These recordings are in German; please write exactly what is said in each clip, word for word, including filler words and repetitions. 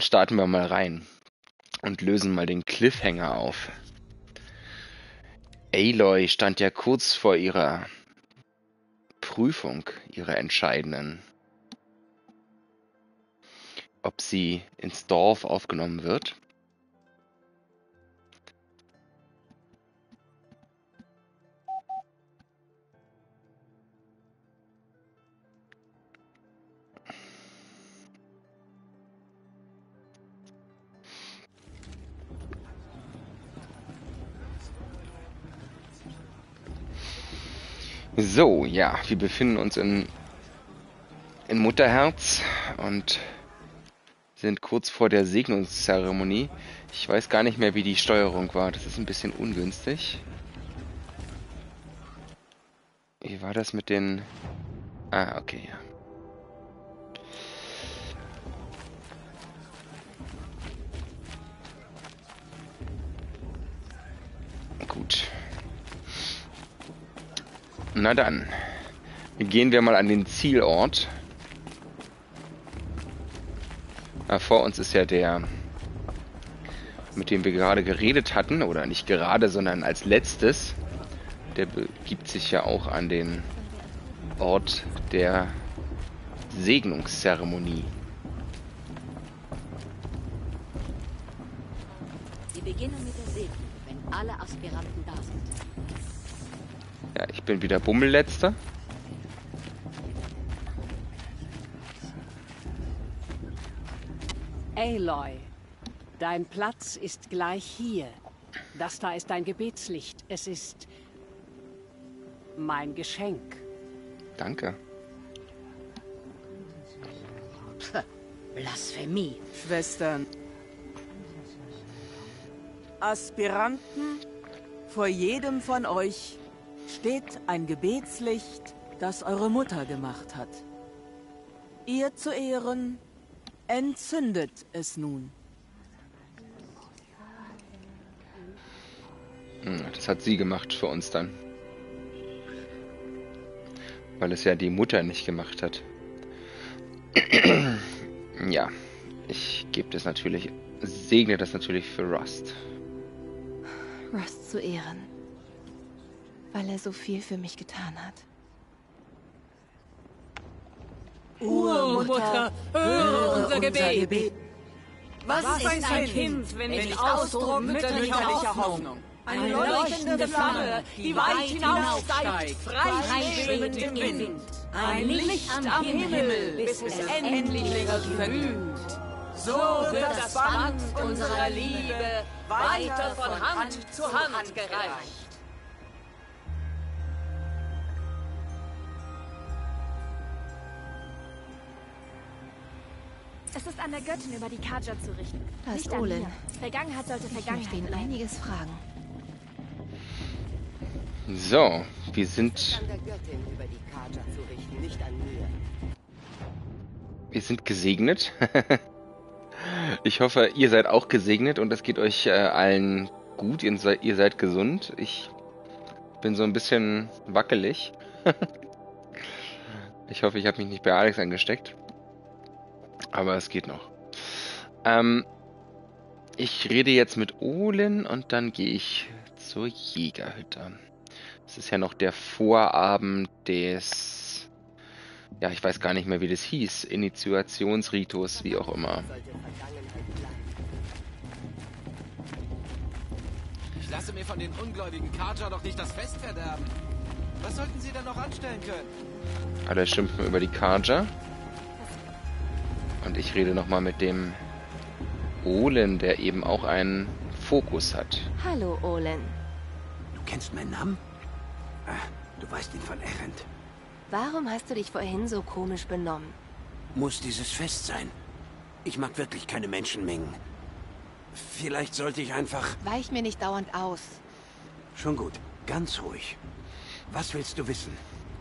starten wir mal rein und lösen mal den Cliffhanger auf. Aloy stand ja kurz vor ihrer Prüfung, ihrer entscheidenden, ob sie ins Dorf aufgenommen wird. So, ja, wir befinden uns in, in Mutterherz und sind kurz vor der Segnungszeremonie. Ich weiß gar nicht mehr, wie die Steuerung war. Das ist ein bisschen ungünstig. Wie war das mit den... Ah, okay, ja. Gut. Na dann, gehen wir mal an den Zielort. Na, vor uns ist ja der, mit dem wir gerade geredet hatten, oder nicht gerade, sondern als letztes. Der begibt sich ja auch an den Ort der Segnungszeremonie. Sie beginnen mit der Segnung, wenn alle Aspiranten da sind. Ja, ich bin wieder Bummelletzter. Aloy, dein Platz ist gleich hier. Das da ist dein Gebetslicht. Es ist mein Geschenk. Danke. Pff, Blasphemie. Schwestern. Aspiranten, vor jedem von euch steht ein Gebetslicht, das eure Mutter gemacht hat. Ihr zu Ehren entzündet es nun. Das hat sie gemacht für uns dann. Weil es ja die Mutter nicht gemacht hat. Ja, ich gebe das natürlich, segne das natürlich für Rust. Rust zu Ehren. Weil er so viel für mich getan hat. Urmutter, höre unser Gebet. Was, Was ist ein Kind, wenn nicht Ausdruck mütterlicher Hoffnung? Eine leuchtende Flamme, die weit hinaufsteigt, frei schwebend im Wind. Ein Licht am Himmel, bis es endlich verglüht. So wird das Band unserer Liebe weiter von Hand zu Hand gereicht. Es ist an der Göttin, über die Kaja zu richten. Da ist Nicht an Olin. mir. Vergangenheit sollte Ich möchte Vergangenheit ihn bleiben. einiges fragen. So, wir sind... An der Göttin über die Kaja zu richten, nicht an mir. Wir sind gesegnet. Ich hoffe, ihr seid auch gesegnet und es geht euch äh, allen gut. Ihr seid, ihr seid gesund. Ich bin so ein bisschen wackelig. Ich hoffe, ich habe mich nicht bei Alex angesteckt. Aber es geht noch. Ähm, ich rede jetzt mit Olin und dann gehe ich zur Jägerhütte. Es ist ja noch der Vorabend des... Ja, ich weiß gar nicht mehr, wie das hieß. Initiationsritus, wie auch immer. Ich lasse mir von den ungläubigen Kaja doch nicht das Fest verderben. Was sollten sie denn noch anstellen können? Alle schimpfen über die Kaja. Und ich rede nochmal mit dem Olin, der eben auch einen Fokus hat. Hallo, Olin. Du kennst meinen Namen? Ah, du weißt ihn von Erend. Warum hast du dich vorhin so komisch benommen? Muss dieses Fest sein? Ich mag wirklich keine Menschenmengen. Vielleicht sollte ich einfach... Weich mir nicht dauernd aus. Schon gut, ganz ruhig. Was willst du wissen?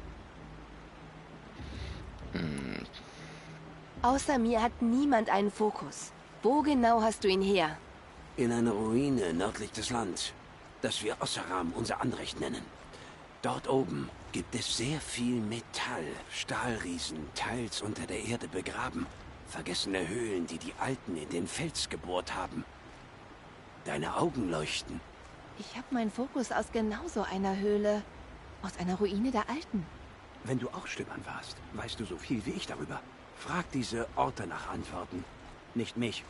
Hm. Außer mir hat niemand einen Fokus. Wo genau hast du ihn her? In einer Ruine nördlich des Landes, das wir Ossaram unser Anrecht nennen. Dort oben gibt es sehr viel Metall, Stahlriesen, teils unter der Erde begraben. Vergessene Höhlen, die die Alten in den Fels gebohrt haben. Deine Augen leuchten. Ich habe meinen Fokus aus genau so einer Höhle. Aus einer Ruine der Alten. Wenn du auch Stöbern warst, weißt du so viel wie ich darüber. Frag diese Orte nach Antworten, nicht mich.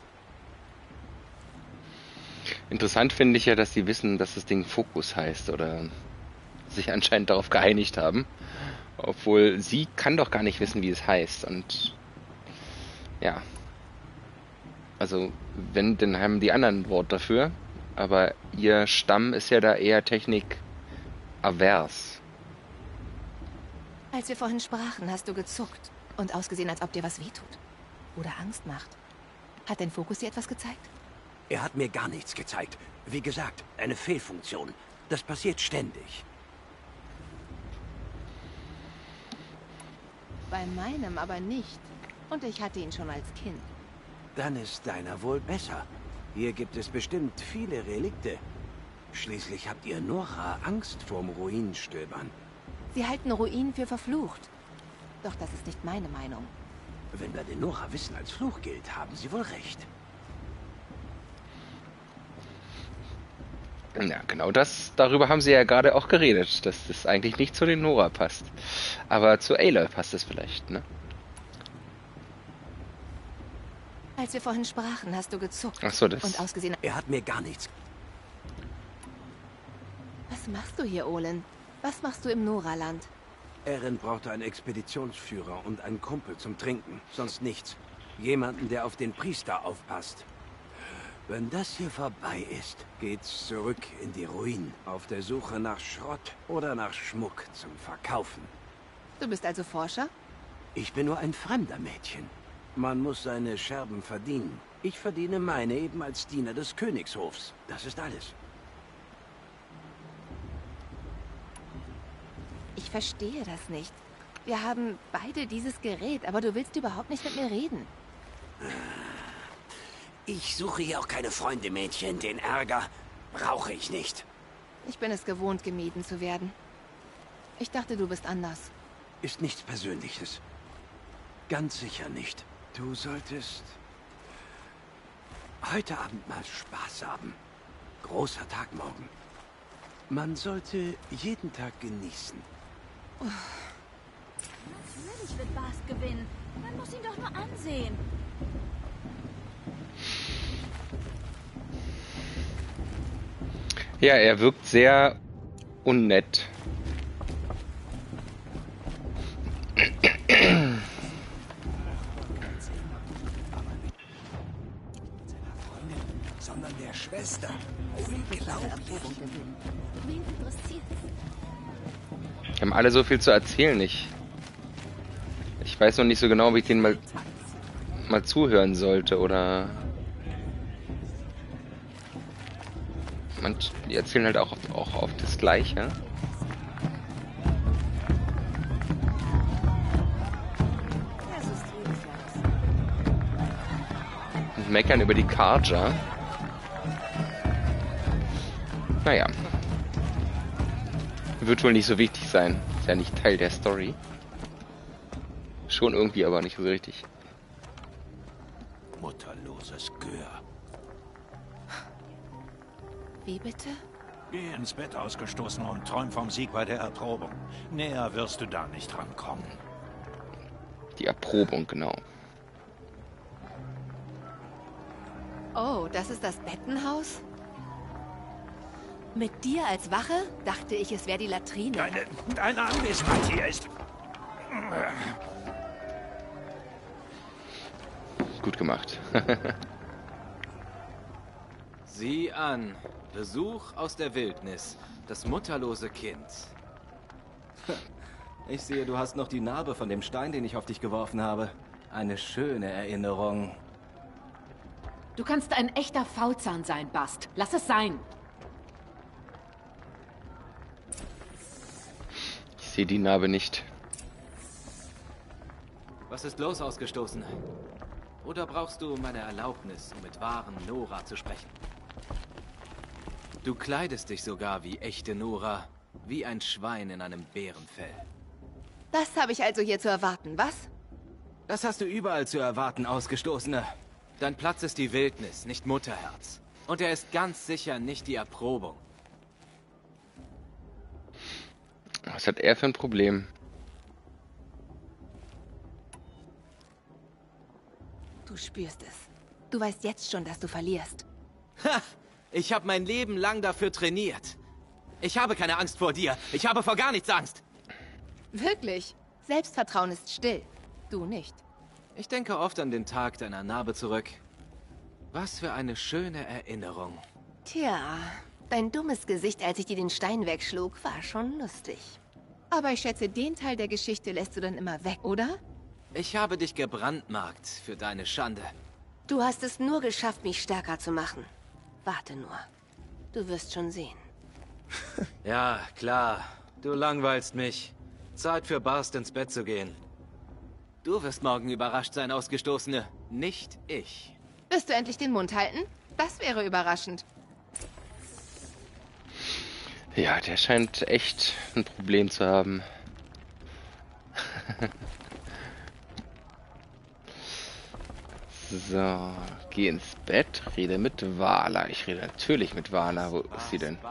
Interessant finde ich ja, dass die wissen, dass das Ding Fokus heißt oder sich anscheinend darauf geeinigt haben. Obwohl sie kann doch gar nicht wissen, wie es heißt. Und ja. Also, wenn, dann haben die anderen ein Wort dafür. Aber ihr Stamm ist ja da eher technik-avers. Als wir vorhin sprachen, hast du gezuckt und ausgesehen, als ob dir was wehtut. Oder Angst macht. Hat dein Fokus dir etwas gezeigt? Er hat mir gar nichts gezeigt. Wie gesagt, eine Fehlfunktion. Das passiert ständig. Bei meinem aber nicht. Und ich hatte ihn schon als Kind. Dann ist deiner wohl besser. Hier gibt es bestimmt viele Relikte. Schließlich habt ihr Nora Angst vorm Ruinenstöbern. Sie halten Ruinen für verflucht. Doch das ist nicht meine Meinung. Wenn wir den Nora-Wissen als Fluch gilt, haben sie wohl recht. Ja, genau das, darüber haben sie ja gerade auch geredet, dass das eigentlich nicht zu den Nora passt. Aber zu Aloy passt es vielleicht, ne? Als wir vorhin sprachen, hast du gezuckt. Ach so, das... Und ausgesehen... Er hat mir gar nichts... Was machst du hier, Olin? Was machst du im Nora-Land? Erin brauchte einen Expeditionsführer und einen Kumpel zum Trinken. Sonst nichts. Jemanden, der auf den Priester aufpasst. Wenn das hier vorbei ist, geht's zurück in die Ruinen. Auf der Suche nach Schrott oder nach Schmuck zum Verkaufen. Du bist also Forscher? Ich bin nur ein fremder Mädchen. Man muss seine Scherben verdienen. Ich verdiene meine eben als Diener des Königshofs. Das ist alles. Ich verstehe das nicht. Wir haben beide dieses Gerät, aber du willst überhaupt nicht mit mir reden. Ich suche hier auch keine Freunde, Mädchen. Den Ärger brauche ich nicht. Ich bin es gewohnt, gemieden zu werden. Ich dachte, du bist anders. Ist nichts Persönliches. Ganz sicher nicht. Du solltest heute Abend mal Spaß haben. Großer Tag morgen. Man sollte jeden Tag genießen. Natürlich wird Bast gewinnen. Man muss ihn doch nur ansehen. Ja, er wirkt sehr unnett. Sondern der Schwester. Unglaublich. Wen interessiert's? Die haben alle so viel zu erzählen, ich. Ich weiß noch nicht so genau, ob ich denen mal, mal zuhören sollte, oder... Und die erzählen halt auch, auch auf das Gleiche. Und meckern über die Karja. Naja. Wird wohl nicht so wichtig sein. Ist ja nicht Teil der Story. Schon irgendwie, aber nicht so richtig. Mutterloses Gör. Wie bitte? Geh ins Bett, Ausgestoßen, und träum vom Sieg bei der Erprobung. Näher wirst du da nicht rankommen. Die Erprobung, genau. Oh, das ist das Bettenhaus? Mit dir als Wache dachte ich, es wäre die Latrine. Deine, deine Anwesenheit hier ist... Gut gemacht. Sieh an. Besuch aus der Wildnis. Das mutterlose Kind. Ich sehe, du hast noch die Narbe von dem Stein, den ich auf dich geworfen habe. Eine schöne Erinnerung. Du kannst ein echter Faulzahn sein, Bast. Lass es sein. Ich sehe die Narbe nicht. Was ist los, Ausgestoßene? Oder brauchst du meine Erlaubnis, um mit wahren Nora zu sprechen? Du kleidest dich sogar wie echte Nora, wie ein Schwein in einem Bärenfell. Das habe ich also hier zu erwarten, was? Das hast du überall zu erwarten, Ausgestoßene. Dein Platz ist die Wildnis, nicht Mutterherz. Und er ist ganz sicher nicht die Erprobung. Was hat er für ein Problem? Du spürst es. Du weißt jetzt schon, dass du verlierst. Ha! Ich habe mein Leben lang dafür trainiert. Ich habe keine Angst vor dir. Ich habe vor gar nichts Angst. Wirklich? Selbstvertrauen ist still. Du nicht. Ich denke oft an den Tag deiner Narbe zurück. Was für eine schöne Erinnerung. Tja, dein dummes Gesicht, als ich dir den Stein wegschlug, war schon lustig. Aber ich schätze, den Teil der Geschichte lässt du dann immer weg, oder? Ich habe dich gebrandmarkt für deine Schande. Du hast es nur geschafft, mich stärker zu machen. Warte nur. Du wirst schon sehen. Ja, klar. Du langweilst mich. Zeit für Bast ins Bett zu gehen. Du wirst morgen überrascht sein, Ausgestoßene. Nicht ich. Wirst du endlich den Mund halten? Das wäre überraschend. Ja, der scheint echt ein Problem zu haben. So, geh ins Bett, rede mit Vala. Ich rede natürlich mit Vala. Wo ist sie denn?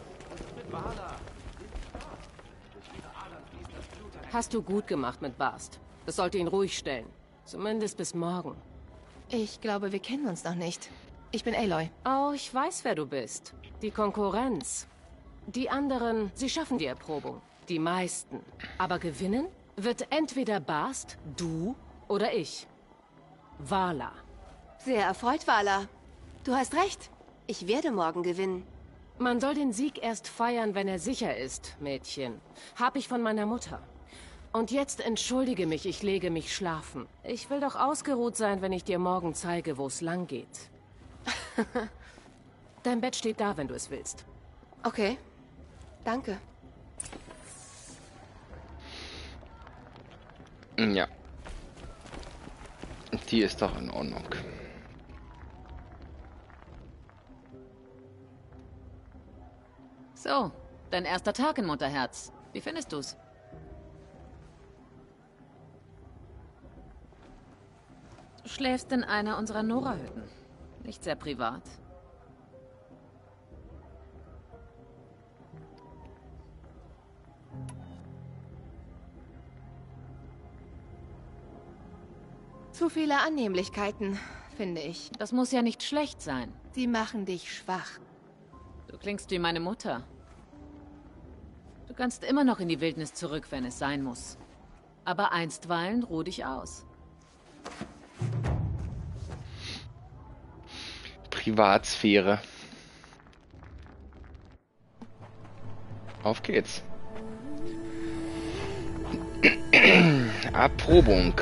Hast du gut gemacht mit Bast. Das sollte ihn ruhig stellen. Zumindest bis morgen. Ich glaube, wir kennen uns noch nicht. Ich bin Aloy. Oh, ich weiß, wer du bist. Die Konkurrenz. Die anderen, sie schaffen die Erprobung. Die meisten. Aber gewinnen wird entweder Bast, du oder ich. Vala. Sehr erfreut, Vala. Du hast recht. Ich werde morgen gewinnen. Man soll den Sieg erst feiern, wenn er sicher ist, Mädchen. Hab ich von meiner Mutter. Und jetzt entschuldige mich, ich lege mich schlafen. Ich will doch ausgeruht sein, wenn ich dir morgen zeige, wo es lang geht. Dein Bett steht da, wenn du es willst. Okay. Danke. Ja. Die ist doch in Ordnung. So, dein erster Tag in Mutterherz. Wie findest du's? Du schläfst in einer unserer Nora-Hütten. Nicht sehr privat. Zu viele Annehmlichkeiten, finde ich. Das muss ja nicht schlecht sein. Sie machen dich schwach. Du klingst wie meine Mutter. Du kannst immer noch in die Wildnis zurück, wenn es sein muss. Aber einstweilen ruh dich aus. Privatsphäre. Auf geht's. Erprobung.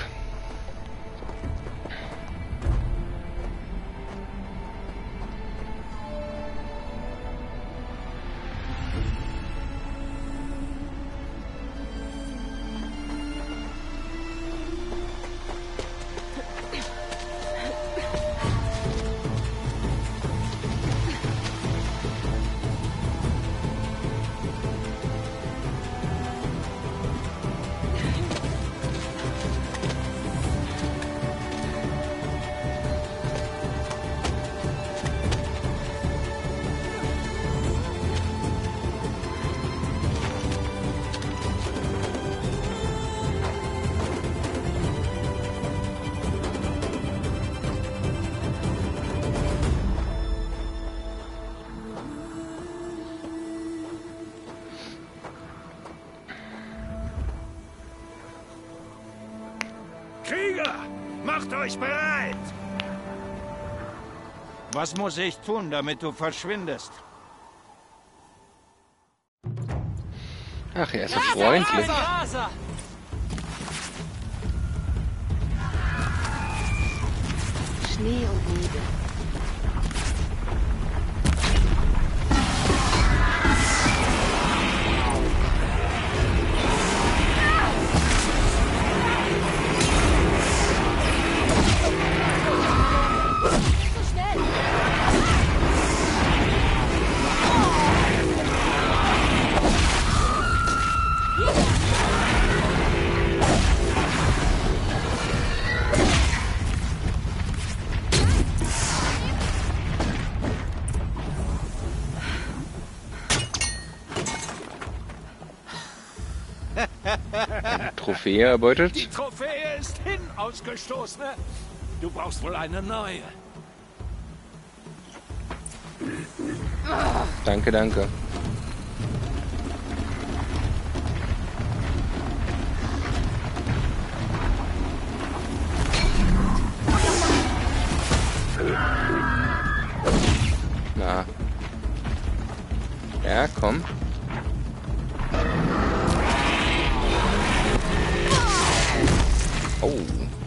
Krieger, macht euch bereit! Was muss ich tun, damit du verschwindest? Ach, er ist so freundlich. Schnee und Nebel. Trophäe erbeutet. Die Trophäe ist hin, Ausgestoßene. Du brauchst wohl eine neue. Danke, danke. Na. Ja, komm. Oh.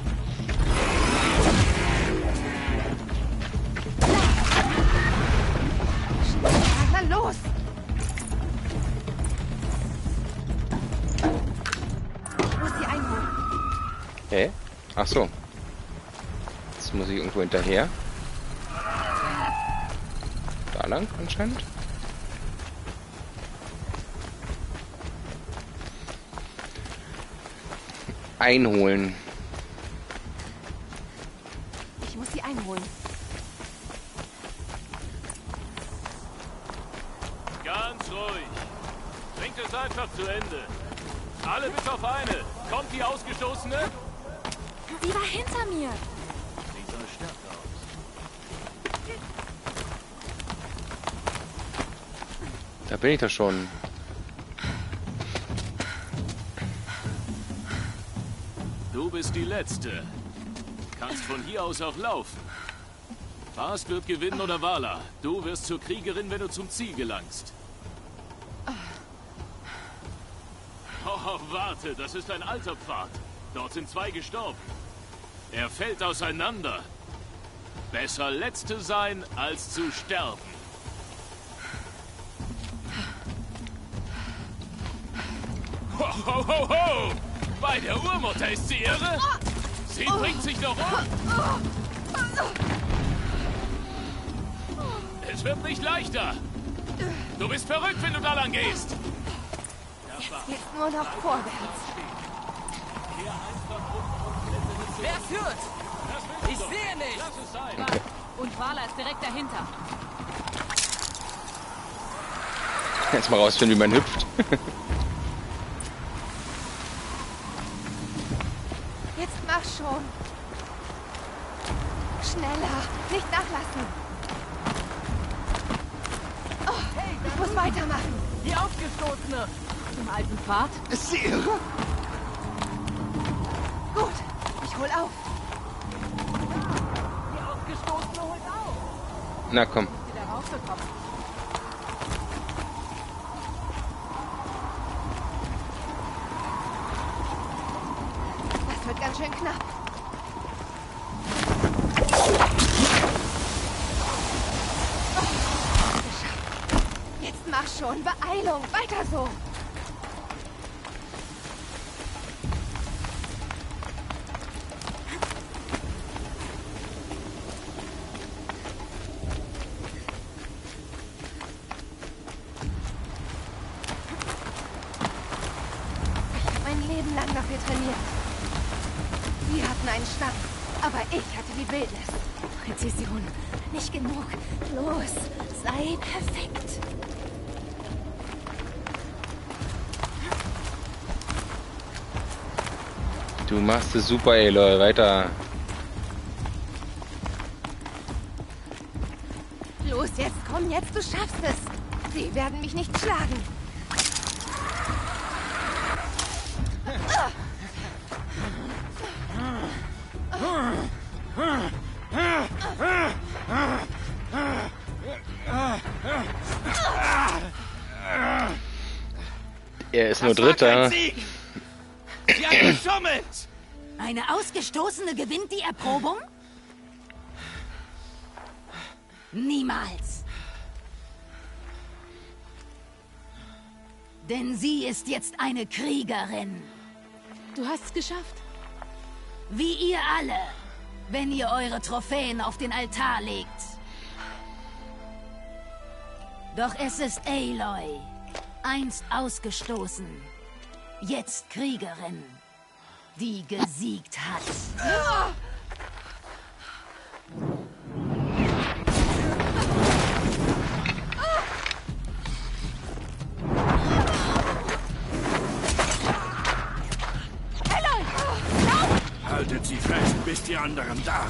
Na los! Ich muss sie einholen. Hä? Ach so. Jetzt muss ich irgendwo hinterher. Da lang anscheinend. Einholen. Ich muss sie einholen. Ganz ruhig. Bringt es einfach zu Ende. Alle bis auf eine. Kommt die Ausgestoßene? Sie war hinter mir. Sieht so stärker aus. Da bin ich doch schon. Du bist die Letzte. Kannst von hier aus auch laufen. Bast wird gewinnen oder Vala. Du wirst zur Kriegerin, wenn du zum Ziel gelangst. Oh, warte, das ist ein alter Pfad. Dort sind zwei gestorben. Er fällt auseinander. Besser Letzte sein, als zu sterben. Ho, ho, ho, ho! Bei der Urmutter ist sie irre? Sie bringt sich doch um! Es wird nicht leichter! Du bist verrückt, wenn du da lang gehst! Jetzt geht's nur noch vorwärts. Wer führt? Ich sehe nicht! Okay. Und Vala ist direkt dahinter. Jetzt mal rausfinden, wie man hüpft. Jetzt mach schon. Schneller. Nicht nachlassen. Oh, ich muss weitermachen. Die Ausgestoßene. Im alten Pfad? Ist sie irre? Gut, ich hol auf. Die Ausgestoßene holt auf. Na komm. Wieder rausgekommen. Das wird ganz schön knapp. Oh, geschafft. Jetzt mach schon. Beeilung. Weiter so. Mein Leben lang dafür trainiert. Sie hatten einen Stamm, aber ich hatte die Wildnis. Präzision. Nicht genug. Los, sei perfekt. Du machst es super, Aloy. Weiter. Los, jetzt komm, jetzt, du schaffst es. Sie werden mich nicht schlagen. Er ist nur Dritter. Sie hat geschummelt! Eine Ausgestoßene gewinnt die Erprobung? Niemals. Denn sie ist jetzt eine Kriegerin. Du hast es geschafft. Wie ihr alle, wenn ihr eure Trophäen auf den Altar legt. Doch es ist Aloy, einst ausgestoßen, jetzt Kriegerin, die gesiegt hat. anderen da.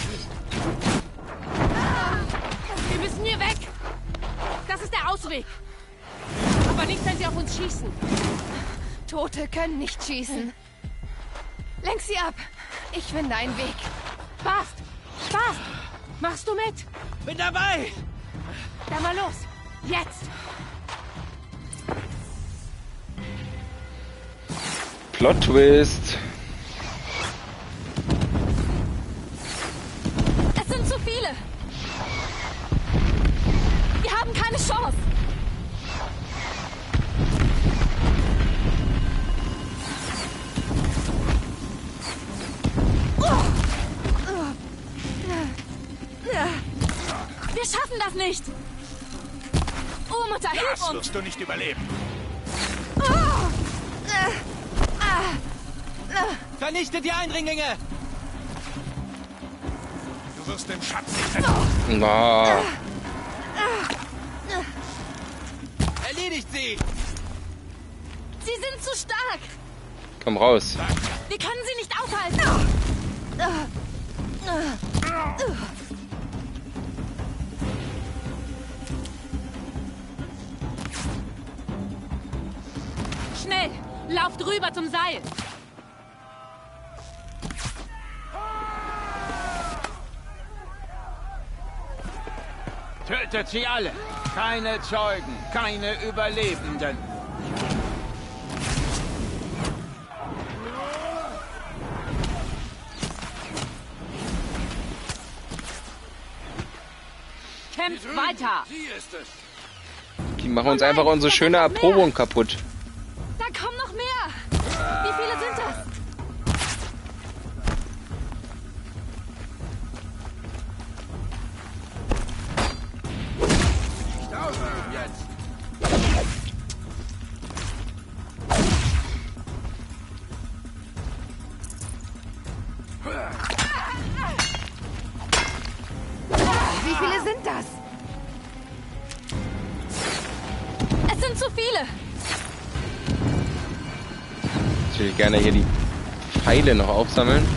Wir müssen hier weg. Das ist der Ausweg. Aber nicht, wenn sie auf uns schießen. Tote können nicht schießen. Lenk sie ab. Ich finde einen Weg. Bast! Bast! Machst du mit? Bin dabei! Dann mal los. Jetzt! Plot Twist. Es sind zu viele. Wir haben keine Chance. Wir schaffen das nicht. Oh, Mutter, hilf uns. Das wirst du nicht überleben. Vernichtet die Eindringlinge! Du wirst den Schatz nicht finden. Oh. Erledigt sie! Sie sind zu stark. Komm raus. Wir können sie nicht aufhalten. Schnell! Lauft rüber zum Seil! Tötet sie alle! Keine Zeugen, keine Überlebenden! Kämpft weiter! Sie ist es! Die machen uns einfach unsere schöne Erprobung kaputt. Da kommen noch mehr! Wie viele sind das? Nicht ausruhen jetzt! Wie viele sind das? Es sind zu viele! Ich will gerne hier die Pfeile noch aufsammeln.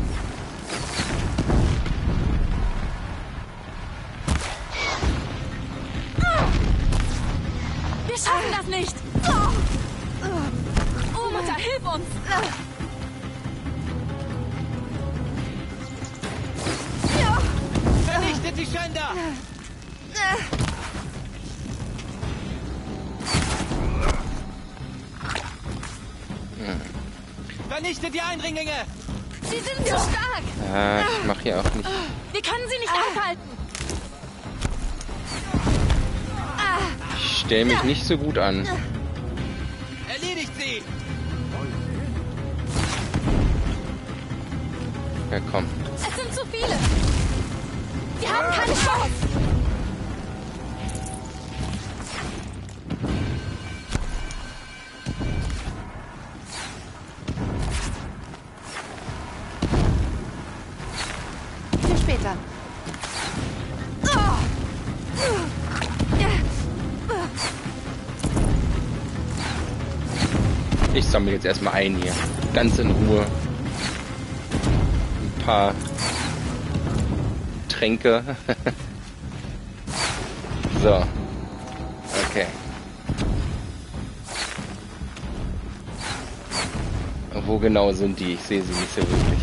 Wir schaffen das nicht! Oh, Mutter, hilf uns! Vernichtet die Schänder! Vernichtet die Eindringlinge! Sie sind zu stark! Ja, ich mach hier auch nicht. Wir können sie nicht aufhalten! Ich stell mich nicht so gut an. Erledigt sie! Ja, komm. Es sind zu viele! Wir haben keine Chance! Für später. Ich sammle jetzt erstmal ein hier. Ganz in Ruhe. Ein paar Tränke. So. Okay. Wo genau sind die? Ich sehe sie nicht so wirklich.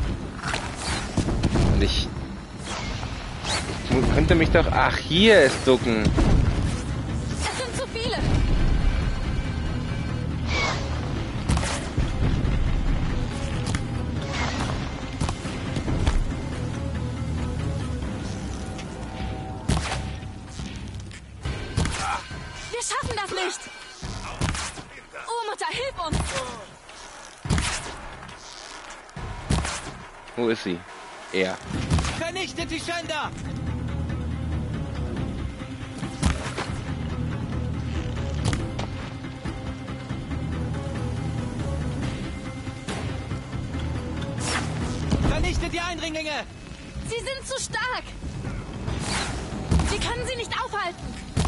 Und ich... Ich könnte mich doch... Ach, hier ist ducken. Es sind zu viele! Wir schaffen das nicht! Oh, Mutter, hilf uns! Wo ist sie? Er. Vernichtet die Schänder! Vernichtet die Eindringlinge! Sie sind zu stark! Wir können sie nicht aufhalten!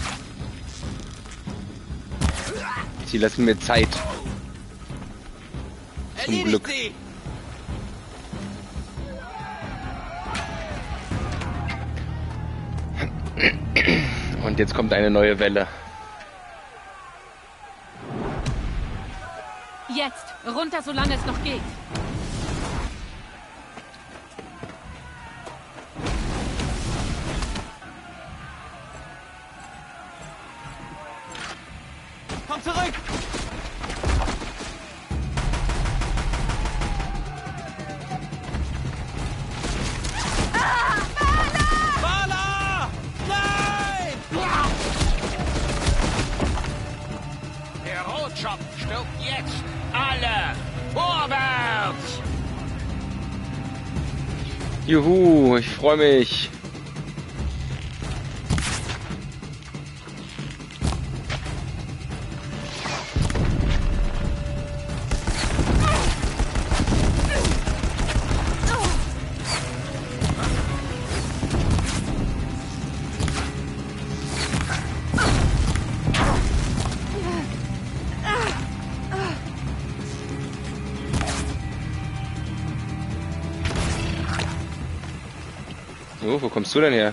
Sie lassen mir Zeit. Zum Erledigt Glück. sie! Und jetzt kommt eine neue Welle. Jetzt! Runter, solange es noch geht! Komm zurück! Der Rotschopf stirbt jetzt! Alle! Vorwärts! Juhu, ich freue mich. Oh, wo kommst du denn her?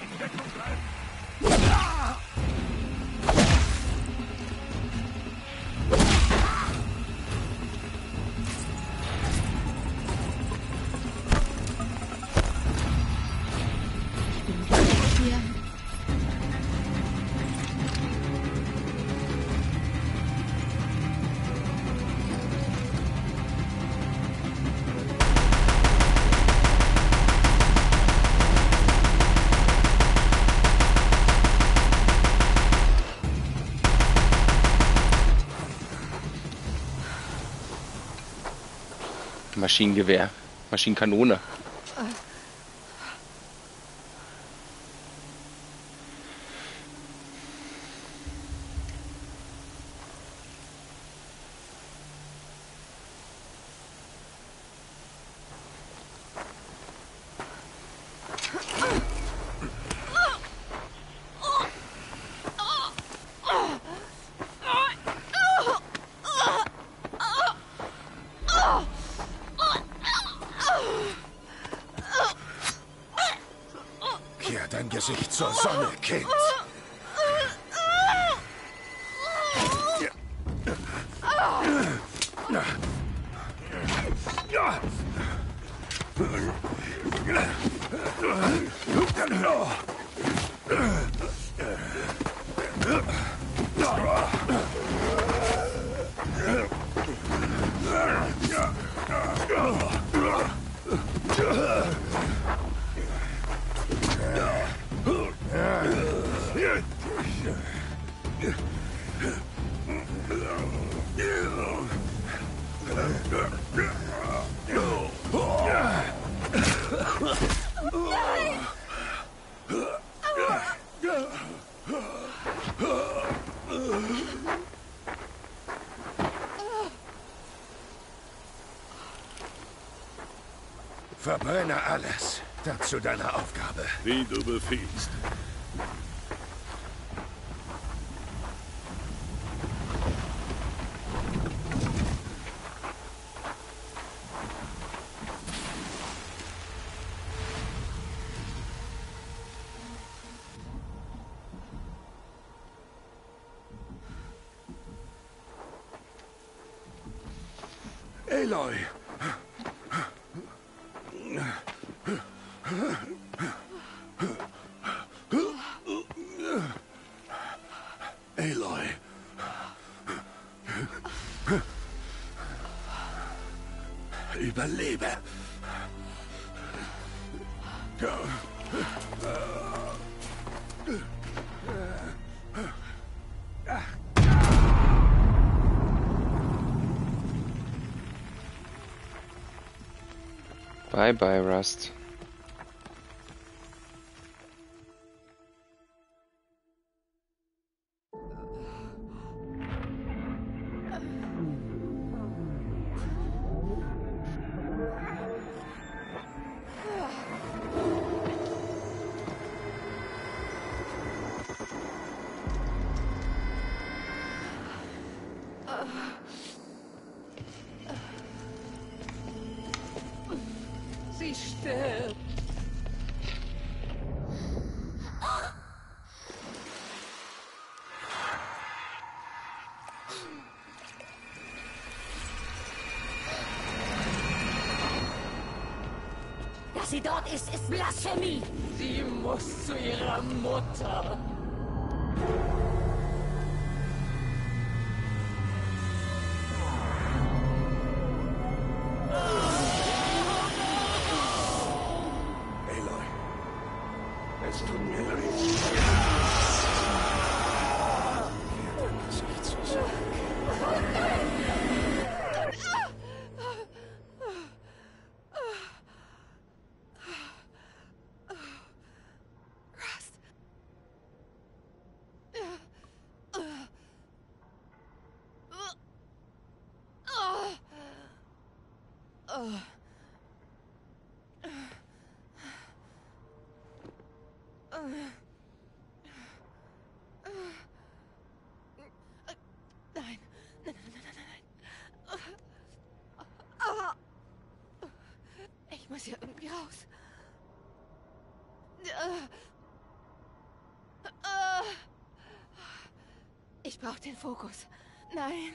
Maschinengewehr, Maschinenkanone. Kehr dein Gesicht zur Sonne, Kind. Verbrenne alles. Dazu deine Aufgabe. Wie du befiehlst. Aloy! Aloy. Überlebe. Bye bye, Rust. Sie stirbt. sie dort ist, ist Blasphemie. Sie muss zu ihrer Mutter. Aloy, es tut mir leid. Kehr dein Gesicht zur Sonne. Nein, nein, nein, nein, nein. Ich muss hier irgendwie raus. Ich brauche den Fokus. Nein.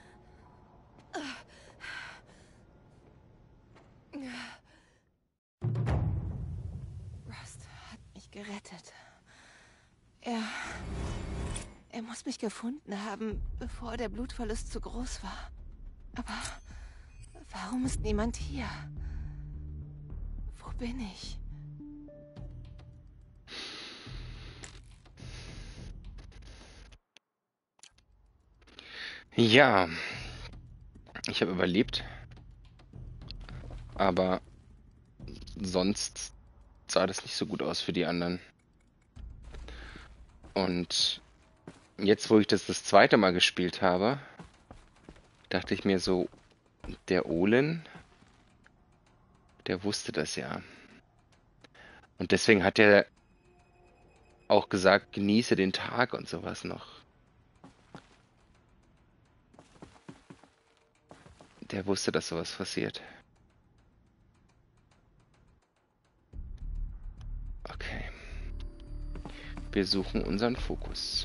Rust hat mich gerettet. Er... Er muss mich gefunden haben, bevor der Blutverlust zu groß war. Aber warum ist niemand hier? Wo bin ich? Ja, ich habe überlebt, aber sonst sah das nicht so gut aus für die anderen. Und jetzt, wo ich das das zweite Mal gespielt habe, dachte ich mir so, der Olin, der wusste das ja. Und deswegen hat er auch gesagt, genieße den Tag und sowas noch. Der wusste, dass sowas passiert. Okay. Wir suchen unseren Fokus.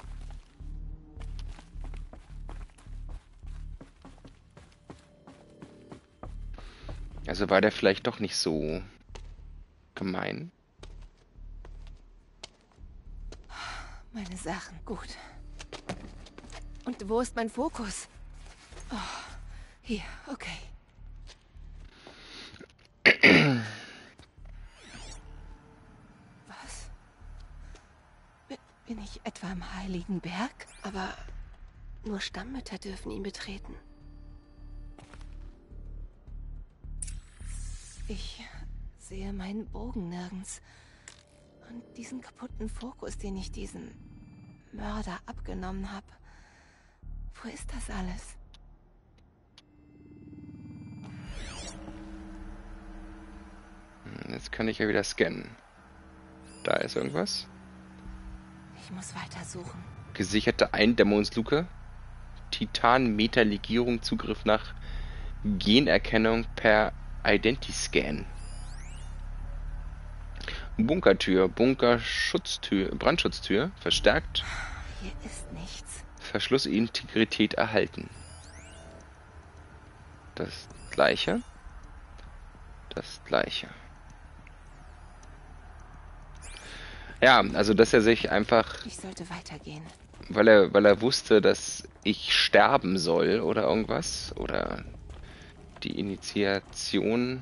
Also war der vielleicht doch nicht so gemein. Meine Sachen, gut. Und wo ist mein Fokus? Oh, hier, okay. Was? Bin, bin ich etwa im Heiligen Berg? Aber nur Stammmütter dürfen ihn betreten. Ich sehe meinen Bogen nirgends. Und diesen kaputten Fokus, den ich diesen Mörder abgenommen habe. Wo ist das alles? Jetzt kann ich ja wieder scannen. Da ist irgendwas. Ich muss weiter suchen. Gesicherte Eindämmungsluke. Titan-Metalegierung, Zugriff nach Generkennung per Identiscan. Bunkertür, Bunkerschutztür, Brandschutztür, verstärkt. Hier ist nichts. Verschlussintegrität erhalten. Das gleiche. Das gleiche. Ja, also dass er sich einfach... Ich sollte weitergehen. Weil er, weil er wusste, dass ich sterben soll oder irgendwas. Oder die Initiation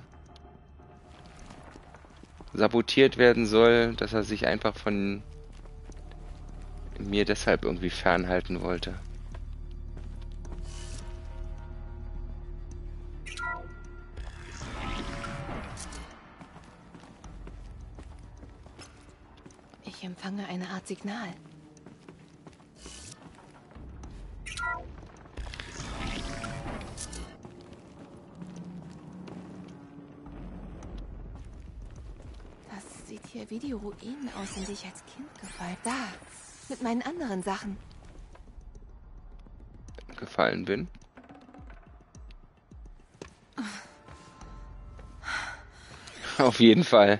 sabotiert werden soll, dass er sich einfach von mir deshalb irgendwie fernhalten wollte. Ich empfange eine Art Signal. Das sieht hier wie die Ruinen aus, in die ich als Kind gefallen. Da, mit meinen anderen Sachen. Gefallen bin. Auf jeden Fall.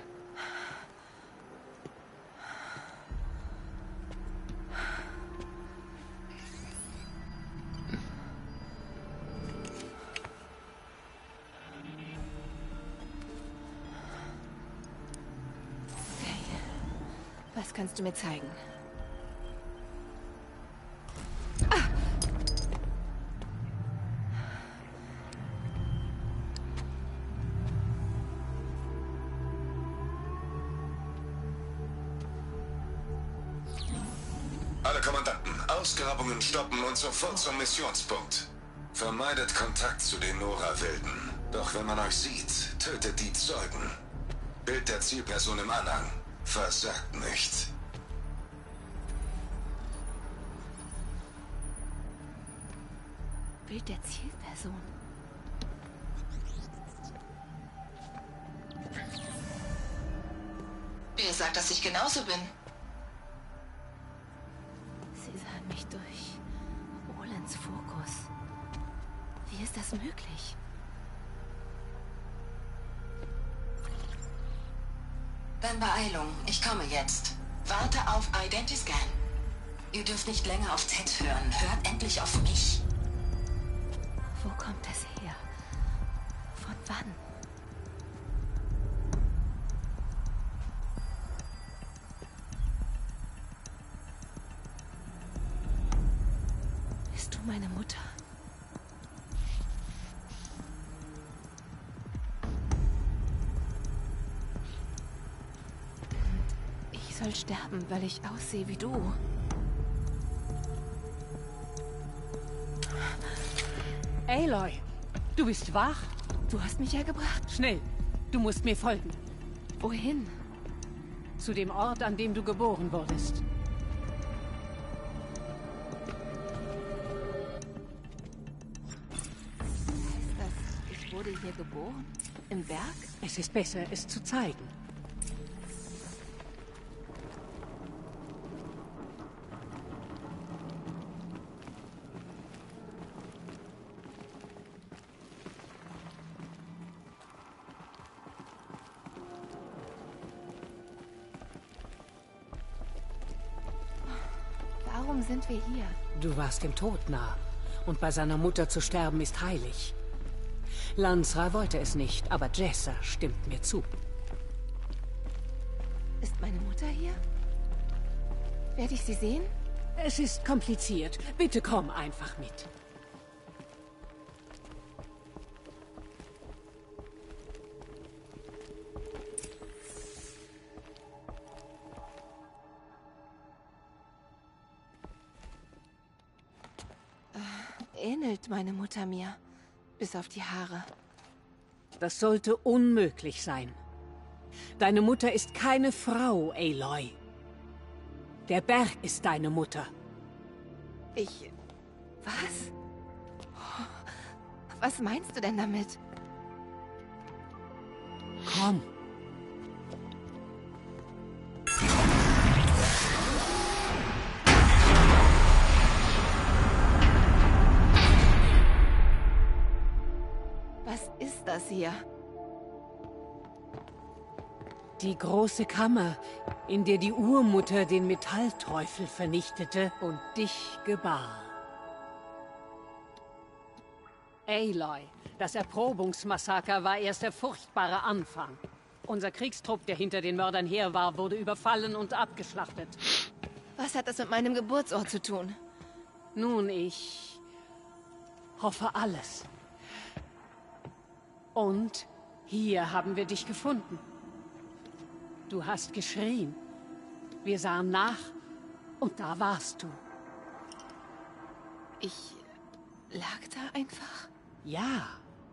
Das kannst du mir zeigen. Alle Kommandanten, Ausgrabungen stoppen und sofort zum Missionspunkt. Vermeidet Kontakt zu den Nora-Wilden. Doch wenn man euch sieht, tötet die Zeugen. Bild der Zielperson im Anhang. Versagt nicht. Bild der Zielperson. Wer sagt, dass ich genauso bin? Sie sahen mich durch Olens Fokus. Wie ist das möglich? Dann Beeilung. Ich komme jetzt. Warte auf Identiscan. Ihr dürft nicht länger auf Ted hören. Hört endlich auf mich. Wo kommt es her? Von wann? Bist du meine Mutter? Ich soll sterben, weil ich aussehe wie du. Aloy, du bist wach? Du hast mich hergebracht? Schnell, du musst mir folgen. Wohin? Zu dem Ort, an dem du geboren wurdest. Heißt das, ich wurde hier geboren? Im Berg? Es ist besser, es zu zeigen. Warum sind wir hier? Du warst dem Tod nah. Und bei seiner Mutter zu sterben ist heilig. Lansra wollte es nicht, aber Jessa stimmt mir zu. Ist meine Mutter hier? Werde ich sie sehen? Es ist kompliziert. Bitte komm einfach mit. Ähnelt meine Mutter mir. Bis auf die Haare. Das sollte unmöglich sein. Deine Mutter ist keine Frau, Aloy. Der Berg ist deine Mutter. Ich... Was? Was meinst du denn damit? Komm. Was ist das hier? Die große Kammer, in der die Urmutter den Metallteufel vernichtete und dich gebar. Aloy, das Erprobungsmassaker war erst der furchtbare Anfang. Unser Kriegstrupp, der hinter den Mördern her war, wurde überfallen und abgeschlachtet. Was hat das mit meinem Geburtsort zu tun? Nun, ich hoffe alles. Und hier haben wir dich gefunden. Du hast geschrien. Wir sahen nach und da warst du. Ich lag da einfach? Ja.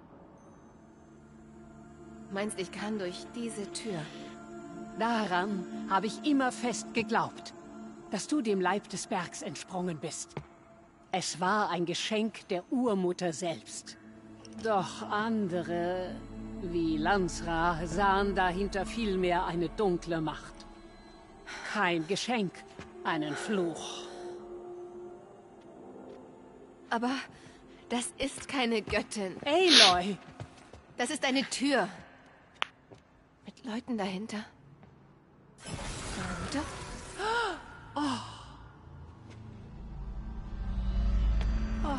Meinst, ich kann durch diese Tür? Daran habe ich immer fest geglaubt, dass du dem Leib des Bergs entsprungen bist. Es war ein Geschenk der Urmutter selbst. Doch andere, wie Lansra, sahen dahinter vielmehr eine dunkle Macht. Kein Geschenk, einen Fluch. Aber das ist keine Göttin. Aloy! Das ist eine Tür. Mit Leuten dahinter. Meine Mutter? Oh. Oh.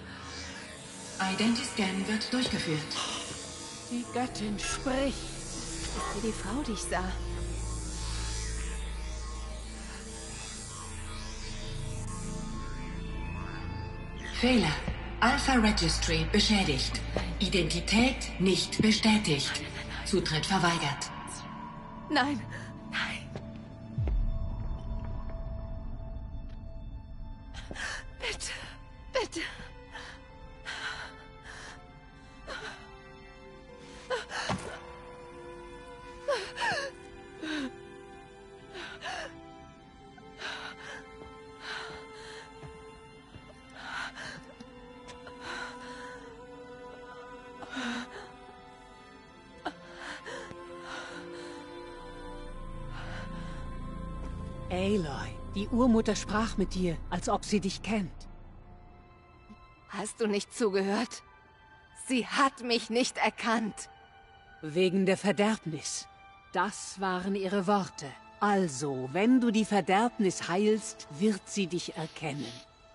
Identiscan wird durchgeführt. Die Göttin spricht. wie die Frau, die ich sah. Fehler. Alpha Registry beschädigt. Identität nicht bestätigt. Zutritt verweigert. Nein, nein. Bitte, bitte. Aloy, die Urmutter sprach mit dir, als ob sie dich kennt. Hast du nicht zugehört? Sie hat mich nicht erkannt. Wegen der Verderbnis. Das waren ihre Worte. Also, wenn du die Verderbnis heilst, wird sie dich erkennen.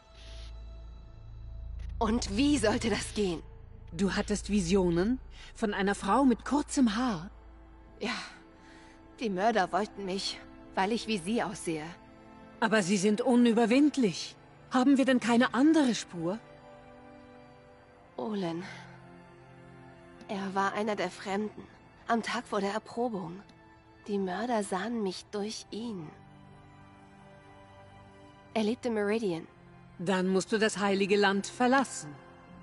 Und wie sollte das gehen? Du hattest Visionen von einer Frau mit kurzem Haar. Ja, die Mörder wollten mich, weil ich wie sie aussehe. Aber sie sind unüberwindlich. Haben wir denn keine andere Spur? Olin. Er war einer der Fremden. Am Tag vor der Erprobung. Die Mörder sahen mich durch ihn. Er lebt in Meridian. Dann musst du das Heilige Land verlassen.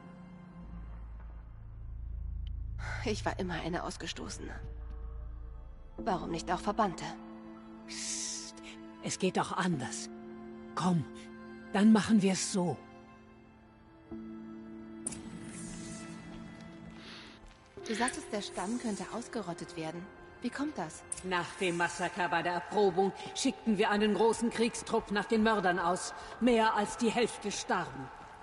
Ich war immer eine Ausgestoßene. Warum nicht auch Verbannte? Psst, es geht auch anders. Komm, dann machen wir es so. Du sagtest, der Stamm könnte ausgerottet werden. Wie kommt das? Nach dem Massaker bei der Erprobung schickten wir einen großen Kriegstrupp nach den Mördern aus. Mehr als die Hälfte starben.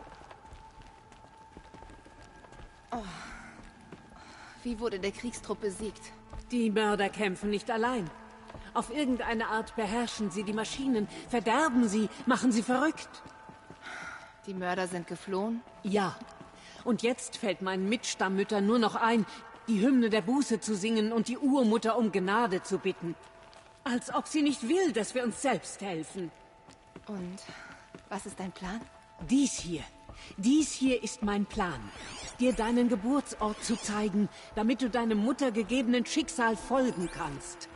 Oh. Wie wurde der Kriegstrupp besiegt? Die Mörder kämpfen nicht allein. Auf irgendeine Art beherrschen sie die Maschinen, verderben sie, machen sie verrückt. Die Mörder sind geflohen? Ja. Und jetzt fällt meinen Mitstammmüttern nur noch ein, die Hymne der Buße zu singen und die Urmutter um Gnade zu bitten. Als ob sie nicht will, dass wir uns selbst helfen. Und was ist dein Plan? Dies hier. Dies hier ist mein Plan. Dir deinen Geburtsort zu zeigen, damit du deinem muttergegebenen Schicksal folgen kannst.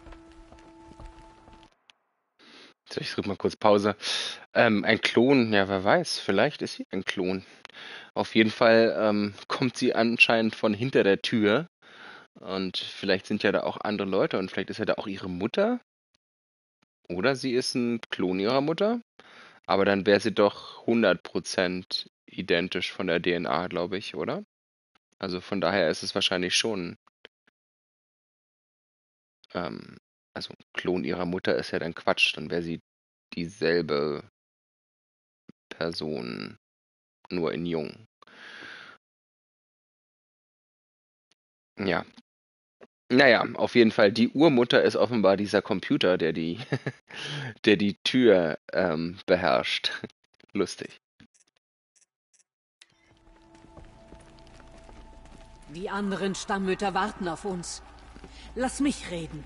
So, ich drück mal kurz Pause. Ähm, ein Klon, ja, wer weiß, vielleicht ist sie ein Klon. Auf jeden Fall ähm, kommt sie anscheinend von hinter der Tür. Und vielleicht sind ja da auch andere Leute und vielleicht ist ja da auch ihre Mutter. Oder sie ist ein Klon ihrer Mutter. Aber dann wäre sie doch hundert Prozent identisch von der D N A, glaube ich, oder? Also von daher ist es wahrscheinlich schon... Ähm, also ein Klon ihrer Mutter ist ja dann Quatsch. Dann wäre sie dieselbe Person, nur in jung. Ja. Naja, auf jeden Fall, die Urmutter ist offenbar dieser Computer, der die, der die Tür ähm, beherrscht. Lustig. Die anderen Stammmütter warten auf uns. Lass mich reden.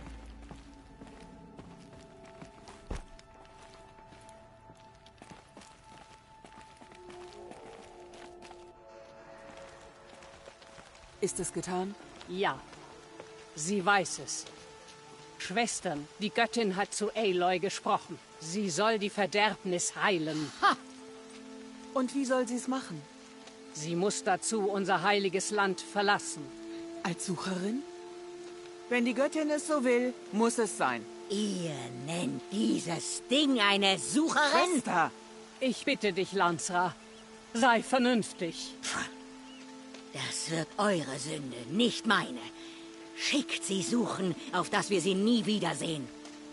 Ist es getan? Ja. Sie weiß es. Schwestern, die Göttin hat zu Aloy gesprochen. Sie soll die Verderbnis heilen. Ha! Und wie soll sie es machen? Sie muss dazu unser heiliges Land verlassen. Als Sucherin? Wenn die Göttin es so will, muss es sein. Ihr nennt dieses Ding eine Sucherin? Schwester! Ich bitte dich, Lansra. Sei vernünftig. Das wird eure Sünde, nicht meine. Schickt sie suchen, auf dass wir sie nie wiedersehen.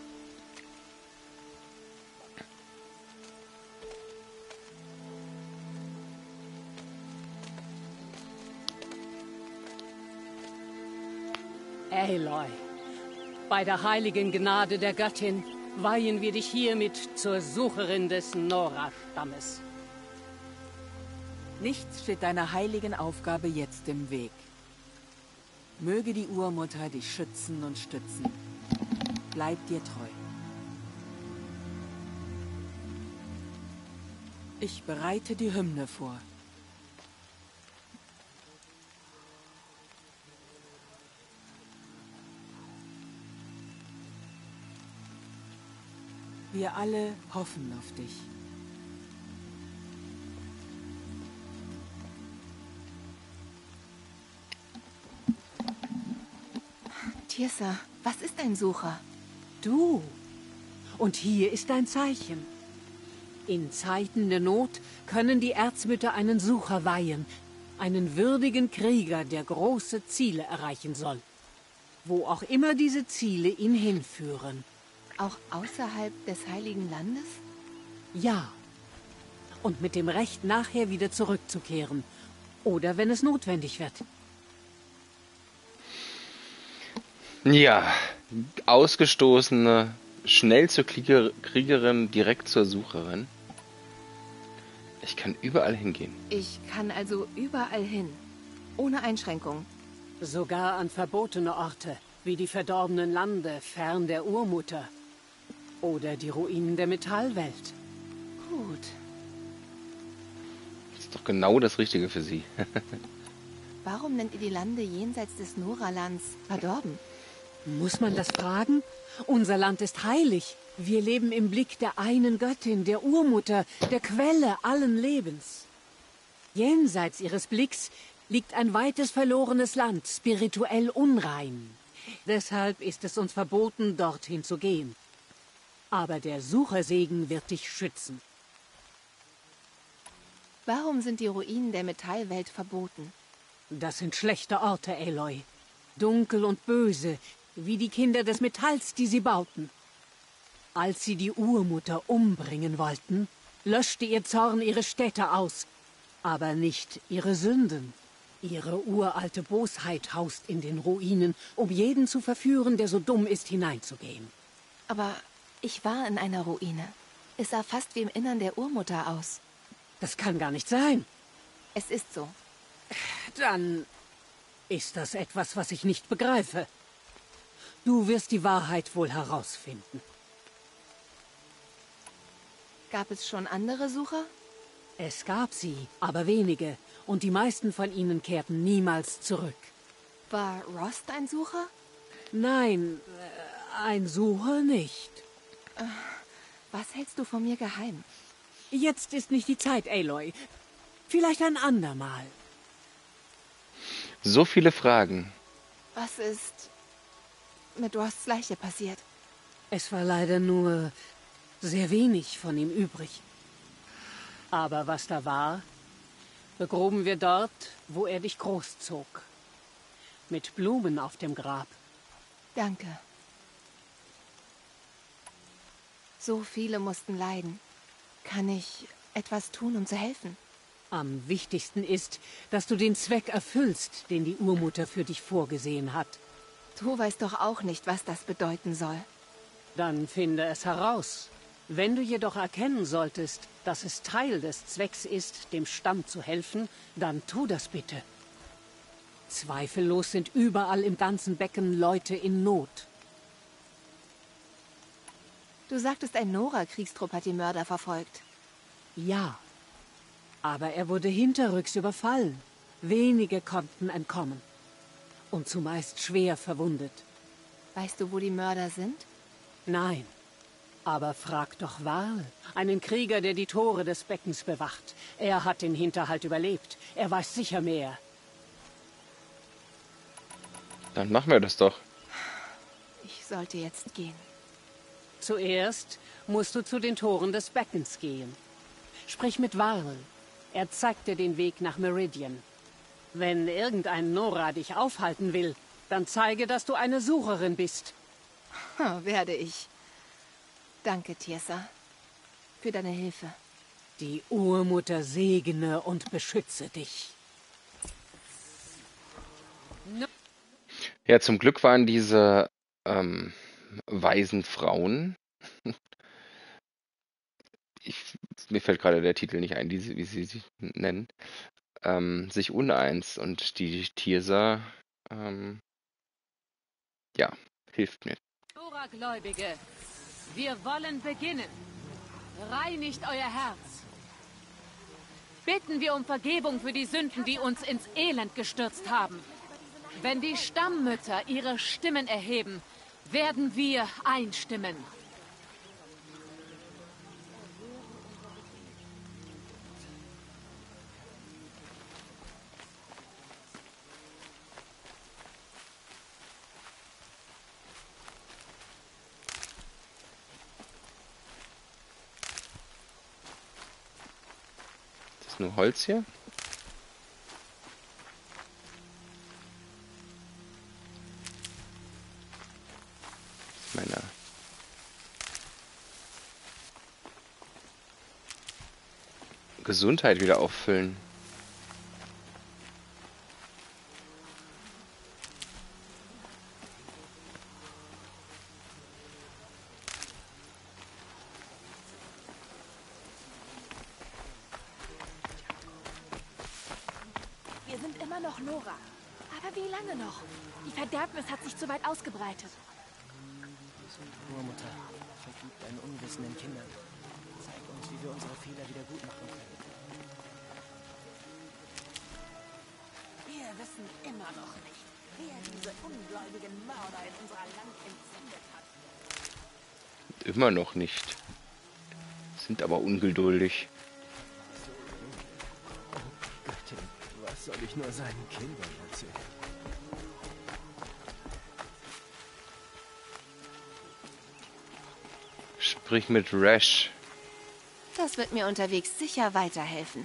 Aloy, bei der heiligen Gnade der Göttin weihen wir dich hiermit zur Sucherin des Nora-Stammes. Nichts steht deiner heiligen Aufgabe jetzt im Weg. Möge die Urmutter dich schützen und stützen. Bleib dir treu. Ich bereite die Hymne vor. Wir alle hoffen auf dich. Tirsa, was ist ein Sucher? Du. Und hier ist dein Zeichen. In Zeiten der Not können die Erzmütter einen Sucher weihen, einen würdigen Krieger, der große Ziele erreichen soll. Wo auch immer diese Ziele ihn hinführen. Auch außerhalb des Heiligen Landes? Ja. Und mit dem Recht, nachher wieder zurückzukehren. Oder wenn es notwendig wird. Ja, ausgestoßene, schnell zur Krieger Kriegerin, direkt zur Sucherin. Ich kann überall hingehen. Ich kann also überall hin. Ohne Einschränkung. Sogar an verbotene Orte, wie die verdorbenen Lande fern der Urmutter. Oder die Ruinen der Metallwelt. Gut. Das ist doch genau das Richtige für sie. Warum nennt ihr die Lande jenseits des Nora-Lands verdorben? Muss man das fragen? Unser Land ist heilig. Wir leben im Blick der einen Göttin, der Urmutter, der Quelle allen Lebens. Jenseits ihres Blicks liegt ein weites verlorenes Land, spirituell unrein. Deshalb ist es uns verboten, dorthin zu gehen. Aber der Suchersegen wird dich schützen. Warum sind die Ruinen der Metallwelt verboten? Das sind schlechte Orte, Aloy. Dunkel und böse, wie die Kinder des Metalls, die sie bauten. Als sie die Urmutter umbringen wollten, löschte ihr Zorn ihre Städte aus, aber nicht ihre Sünden. Ihre uralte Bosheit haust in den Ruinen, um jeden zu verführen, der so dumm ist, hineinzugehen. Aber ich war in einer Ruine. Es sah fast wie im Innern der Urmutter aus. Das kann gar nicht sein. Es ist so. Dann ist das etwas, was ich nicht begreife. Du wirst die Wahrheit wohl herausfinden. Gab es schon andere Sucher? Es gab sie, aber wenige. Und die meisten von ihnen kehrten niemals zurück. War Rost ein Sucher? Nein, ein Sucher nicht. Was hältst du von mir geheim? Jetzt ist nicht die Zeit, Aloy. Vielleicht ein andermal. So viele Fragen. Was ist mit Rosts Leiche passiert? Es war leider nur sehr wenig von ihm übrig. Aber was da war, begroben wir dort, wo er dich großzog. Mit Blumen auf dem Grab. Danke. So viele mussten leiden. Kann ich etwas tun, um zu helfen? Am wichtigsten ist, dass du den Zweck erfüllst, den die Urmutter für dich vorgesehen hat. Du weißt doch auch nicht, was das bedeuten soll. Dann finde es heraus. Wenn du jedoch erkennen solltest, dass es Teil des Zwecks ist, dem Stamm zu helfen, dann tu das bitte. Zweifellos sind überall im ganzen Becken Leute in Not. Du sagtest, ein Nora-Kriegstrupp hat die Mörder verfolgt. Ja, aber er wurde hinterrücks überfallen. Wenige konnten entkommen. Und zumeist schwer verwundet. Weißt du, wo die Mörder sind? Nein. Aber frag doch Varl, einen Krieger, der die Tore des Beckens bewacht. Er hat den Hinterhalt überlebt. Er weiß sicher mehr. Dann machen wir das doch. Ich sollte jetzt gehen. Zuerst musst du zu den Toren des Beckens gehen. Sprich mit Varl. Er zeigt dir den Weg nach Meridian. Wenn irgendein Nora dich aufhalten will, dann zeige, dass du eine Sucherin bist. Ha, werde ich. Danke, Tirsa, für deine Hilfe. Die Urmutter segne und beschütze dich. Ja, zum Glück waren diese ähm, weisen Frauen, ich, mir fällt gerade der Titel nicht ein, die, sie- wie sie sich nennen, ähm, sich uneins und die Tirsa ähm, Ja, hilft mir. Nora-Gläubige, wir wollen beginnen. Reinigt euer Herz. Bitten wir um Vergebung für die Sünden, die uns ins Elend gestürzt haben. Wenn die Stammmütter ihre Stimmen erheben, werden wir einstimmen. Ist das nur Holz hier? Meine Gesundheit wieder auffüllen. Wir sind immer noch Nora. Aber wie lange noch? Die Verderbnis hat sich zu weit ausgebreitet. Urmutter, vergib deinen unwissenden Kindern. Zeig uns, wie wir unsere Fehler wieder gut machen können. Wir wissen immer noch nicht, wer diese ungläubigen Mörder in unser Land entsendet hat. Immer noch nicht. Sind aber ungeduldig. Göttin, was soll ich nur seinen Kindern erzählen? Sprich mit Rash. Das wird mir unterwegs sicher weiterhelfen.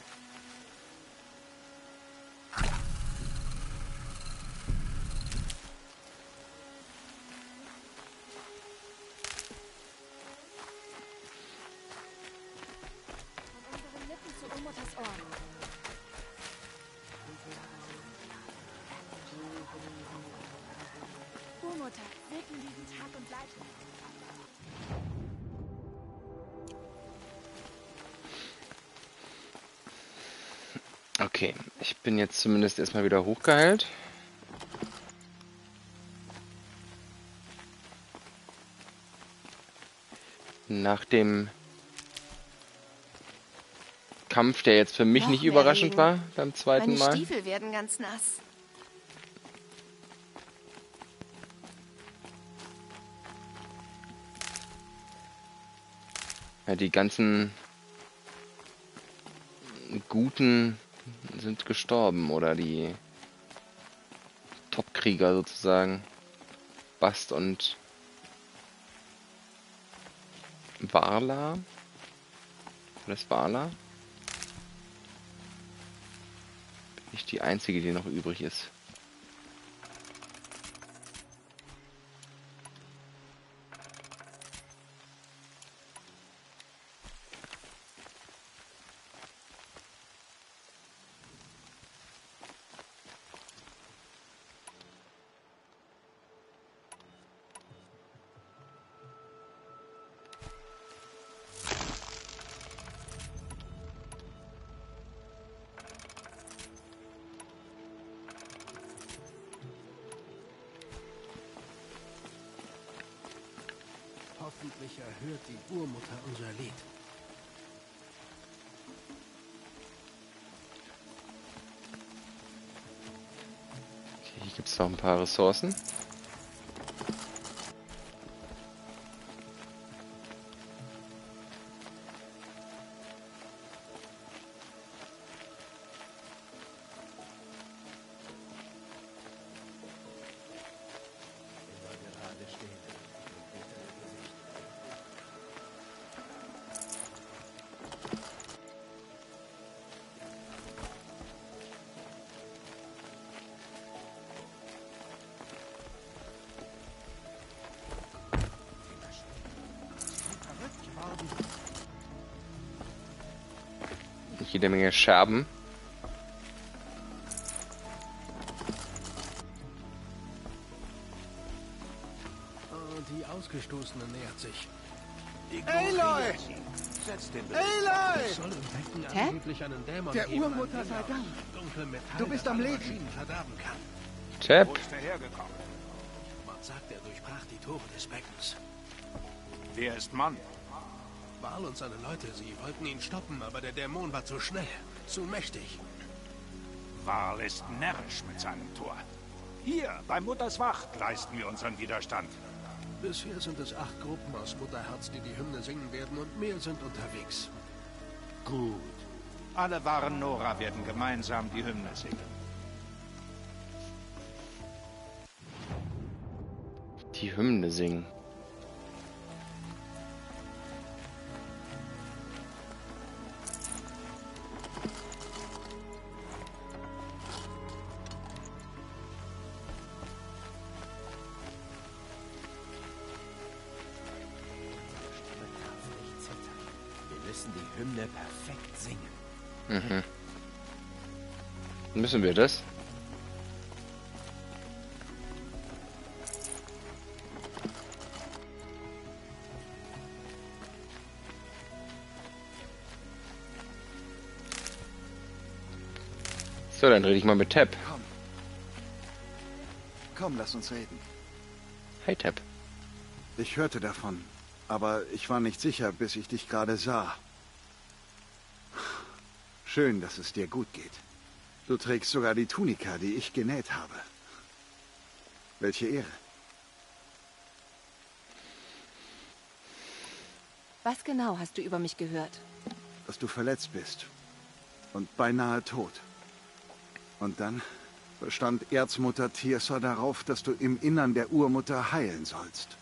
Von unseren Lippen zu Urmutters Ohren. Urmutter, segne diesen Tag und leite. Okay, ich bin jetzt zumindest erstmal wieder hochgeheilt. Nach dem Kampf, der jetzt für mich Noch nicht mehr überraschend Regen. war, beim zweiten Meine Mal. Stiefel werden ganz nass. Ja, die ganzen Guten sind gestorben, oder die Top-Krieger sozusagen. Bast und Vala. Oder ist Vala? Bin ich die einzige, die noch übrig ist. Hoffentlich erhört die Urmutter unser Lied. Okay, hier gibt es noch ein paar Ressourcen. Jede Menge Scherben. Oh, die Ausgestoßene nähert sich. Aloy! Aloy! Es soll im Becken Hä? angeblich einen Dämon Der geben, Urmutter an dem sei er Dank. dunkle Metalle Du bist am an Leben. Maschinen verderben kann. Chap. Wo ist er hergekommen? sagt, er durchbrach die Tore des Beckens. Wer ist Mann? Baal und seine Leute, sie wollten ihn stoppen, aber der Dämon war zu schnell, zu mächtig. Baal ist närrisch mit seinem Tor. Hier, bei Mutters Wacht, leisten wir unseren Widerstand. Bisher sind es acht Gruppen aus Mutterherz, die die Hymne singen werden, und mehr sind unterwegs. Gut. Alle wahren Nora werden gemeinsam die Hymne singen. Die Hymne singen. Wir müssen die Hymne perfekt singen. Mhm. Müssen wir das? So, dann rede ich mal mit Tab. Komm. Komm, lass uns reden. Hi, Tab. Ich hörte davon, aber ich war nicht sicher, bis ich dich gerade sah. Schön, dass es dir gut geht. Du trägst sogar die Tunika, die ich genäht habe. Welche Ehre. Was genau hast du über mich gehört? Dass du verletzt bist. Und beinahe tot. Und dann bestand Erzmutter Tirsa darauf, dass du im Innern der Urmutter heilen sollst.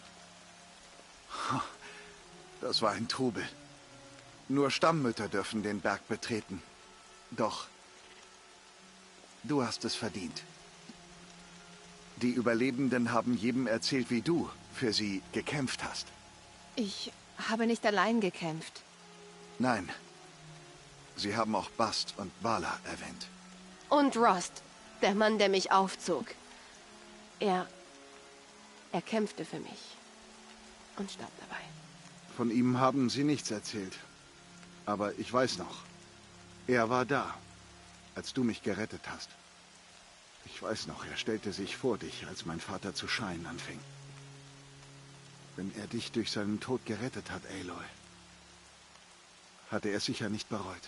Das war ein Trubel. Nur Stammmütter dürfen den Berg betreten. Doch du hast es verdient. Die Überlebenden haben jedem erzählt, wie du für sie gekämpft hast. Ich habe nicht allein gekämpft. Nein. Sie haben auch Bast und Vala erwähnt. Und Rost, der Mann, der mich aufzog. Er... er kämpfte für mich. Und starb dabei. Von ihm haben sie nichts erzählt. Aber ich weiß noch. Er war da, als du mich gerettet hast. Ich weiß noch, er stellte sich vor dich, als mein Vater zu scheinen anfing. Wenn er dich durch seinen Tod gerettet hat, Aloy, hatte er sicher nicht bereut.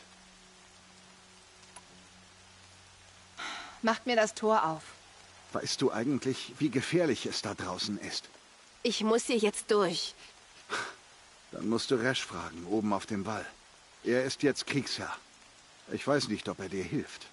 Macht mir das Tor auf. Weißt du eigentlich, wie gefährlich es da draußen ist? Ich muss hier jetzt durch. Dann musst du Resch fragen, oben auf dem Wall. Er ist jetzt Kriegsherr. Ich weiß nicht, ob er dir hilft.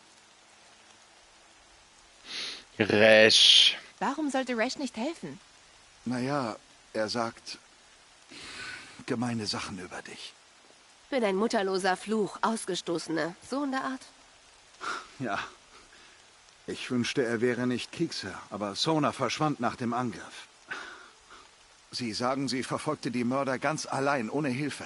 Resch. Warum sollte Resch nicht helfen? Naja, er sagt gemeine Sachen über dich. Bin ein mutterloser Fluch, Ausgestoßene. So in der Art? Ja. Ich wünschte, er wäre nicht Kriegsherr, aber Sona verschwand nach dem Angriff. Sie sagen, sie verfolgte die Mörder ganz allein, ohne Hilfe.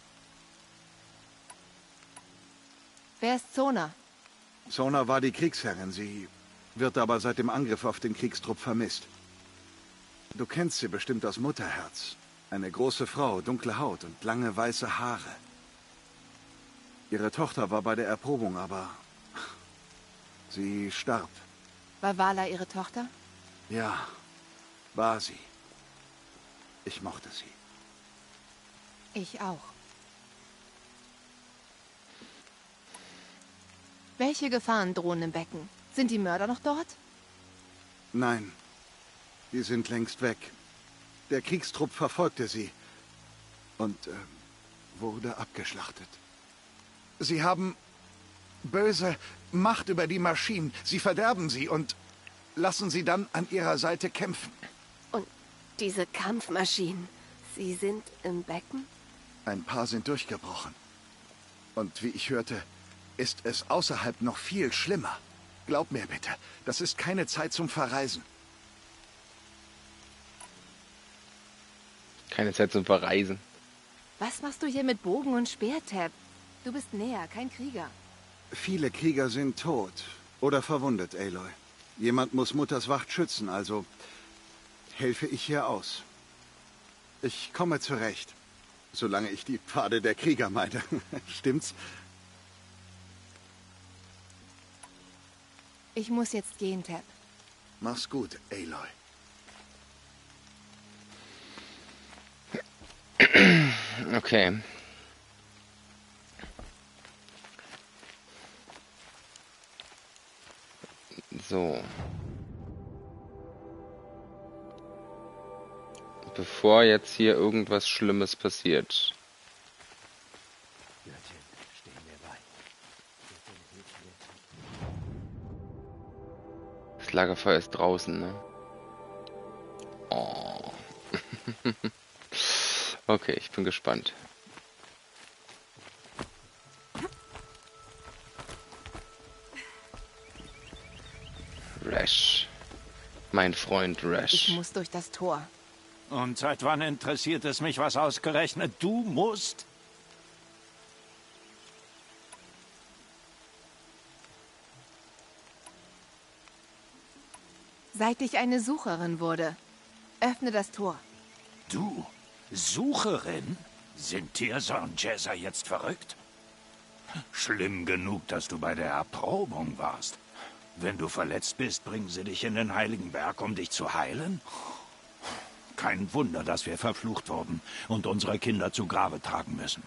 Wer ist Sona? Sona war die Kriegsherrin. Sie wird aber seit dem Angriff auf den Kriegstrupp vermisst. Du kennst sie bestimmt aus Mutterherz. Eine große Frau, dunkle Haut und lange weiße Haare. Ihre Tochter war bei der Erprobung, aber sie starb. War Vala ihre Tochter? Ja, war sie. Ich mochte sie. Ich auch. Welche Gefahren drohen im Becken? Sind die Mörder noch dort? Nein, die sind längst weg. Der Kriegstrupp verfolgte sie und äh, wurde abgeschlachtet. Sie haben böse Macht über die Maschinen. Sie verderben sie und lassen sie dann an ihrer Seite kämpfen. Und diese Kampfmaschinen, sie sind im Becken? Ein paar sind durchgebrochen. Und wie ich hörte, ist es außerhalb noch viel schlimmer. Glaub mir bitte, das ist keine Zeit zum Verreisen. Keine Zeit zum Verreisen. Was machst du hier mit Bogen und Speer, Tab? Du bist näher, kein Krieger. Viele Krieger sind tot oder verwundet, Aloy. Jemand muss Mutters Wacht schützen, also helfe ich hier aus. Ich komme zurecht, solange ich die Pfade der Krieger meine. Stimmt's? Ich muss jetzt gehen, Tab. Mach's gut, Aloy. Okay. So. Bevor jetzt hier irgendwas Schlimmes passiert. Das Lagerfeuer ist draußen, ne? Oh. Okay, ich bin gespannt. Rash. Mein Freund Rash. Ich muss durch das Tor. Und seit wann interessiert es mich, was ausgerechnet du musst? Seit ich eine Sucherin wurde. Öffne das Tor. Du? Sucherin? Sind Tirsa und Jezza jetzt verrückt? Schlimm genug, dass du bei der Erprobung warst. Wenn du verletzt bist, bringen sie dich in den Heiligen Berg, um dich zu heilen? Kein Wunder, dass wir verflucht wurden und unsere Kinder zu Grabe tragen müssen.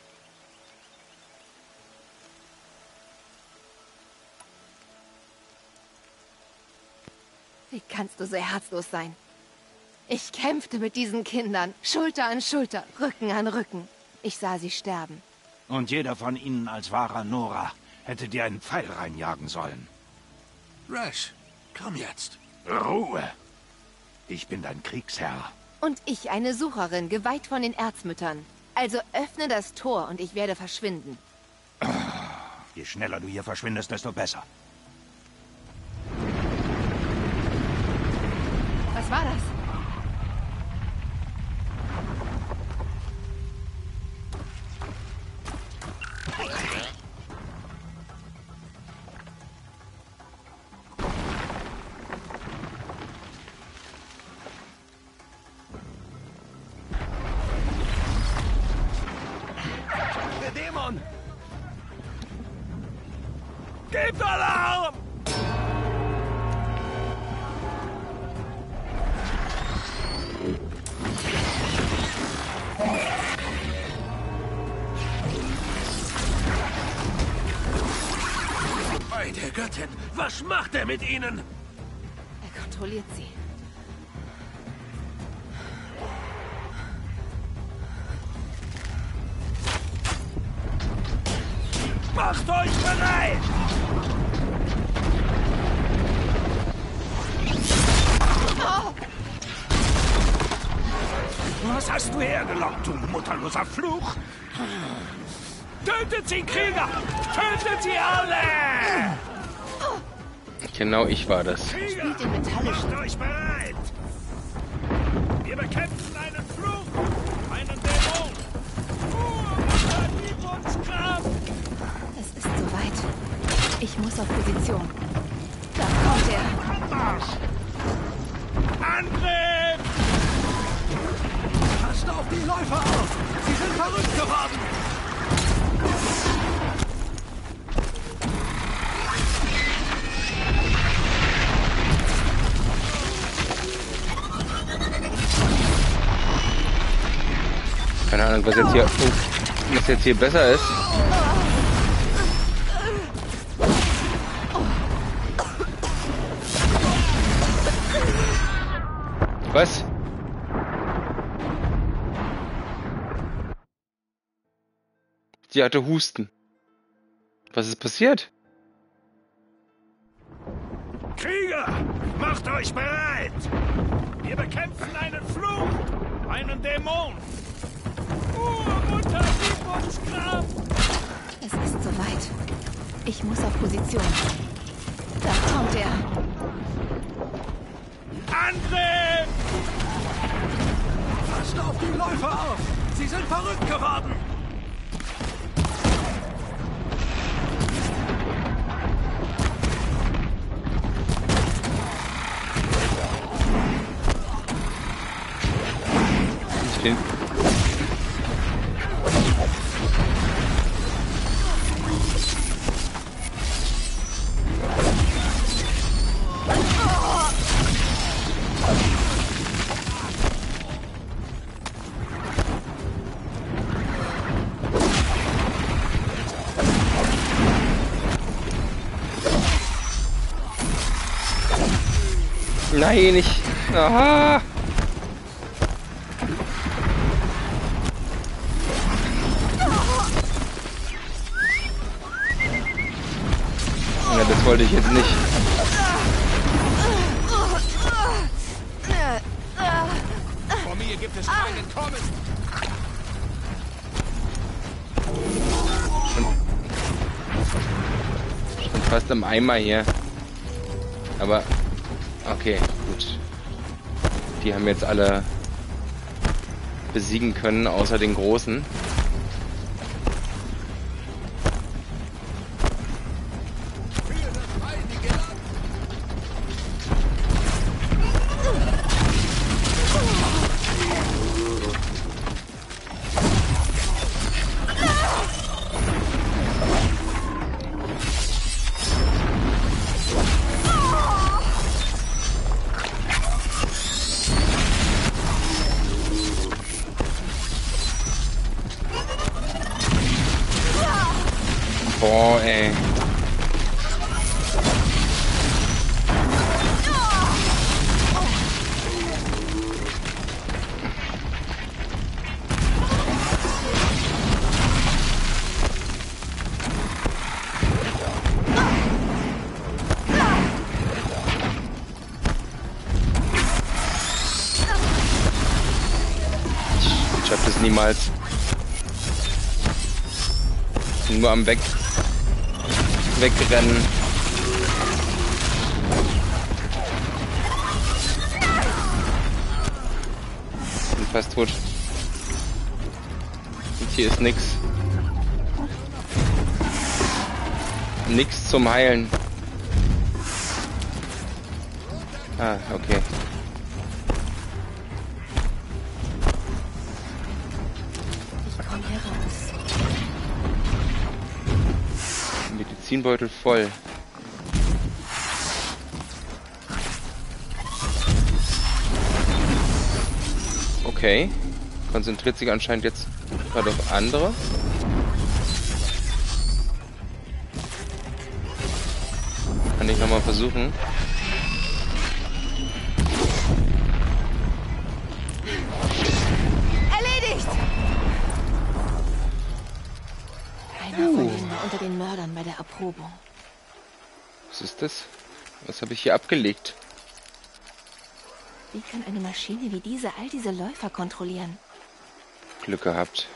Wie kannst du so herzlos sein? Ich kämpfte mit diesen Kindern, Schulter an Schulter, Rücken an Rücken. Ich sah sie sterben. Und jeder von ihnen als wahrer Nora hätte dir einen Pfeil reinjagen sollen. Rash, komm jetzt. Ruhe! Ich bin dein Kriegsherr. Und ich eine Sucherin, geweiht von den Erzmüttern. Also öffne das Tor und ich werde verschwinden. Je schneller du hier verschwindest, desto besser. Was war das? Der Dämon! Gebt Alarm! Bei der Göttin, was macht er mit ihnen? Er kontrolliert sie. Macht euch bereit! Oh. Was hast du hergelockt, du mutterloser Fluch? Tötet sie, Krieger! Tötet sie alle! Genau, ich war das. Krieger, macht euch bereit! Wir bekämpfen einen Fluch, einen Dämon! Urmutter, gib uns Kraft! Es ist soweit. Ich muss auf Position. Da kommt er. Angriff! Passt auf die Läufer auf! Sie sind verrückt geworden! Keine Ahnung, was jetzt hier, oh, was jetzt hier besser ist. Was? Sie hatte Husten. Was ist passiert? Krieger, macht euch bereit! Wir bekämpfen einen Fluch, einen Dämon! Urmutter, gib uns Kraft! Es ist soweit. Ich muss auf Position. Da kommt er. Angriff! Passt auf die Läufer auf! Sie sind verrückt geworden! Ich bin Nein, ich... Aha! Ja, das wollte ich jetzt nicht. Vor mir gibt es kein Entkommen. Schon, schon fast im Eimer hier. Aber, okay, gut. Die haben jetzt alle besiegen können, außer den Großen. Boah, ey. Ich schaff das niemals. Nur am Weg. Wegrennen. Bin fast tot. Und hier ist nix. Nix zum Heilen. Ah, okay. Ich komm hier raus. Medizinbeutel voll. Okay. Konzentriert sich anscheinend jetzt gerade auf andere. Kann ich nochmal versuchen. Erledigt! Einer von denen war unter den Mördern bei der Erprobung. Was ist das? Was habe ich hier abgelegt? Wie kann eine Maschine wie diese all diese Läufer kontrollieren? Glück gehabt.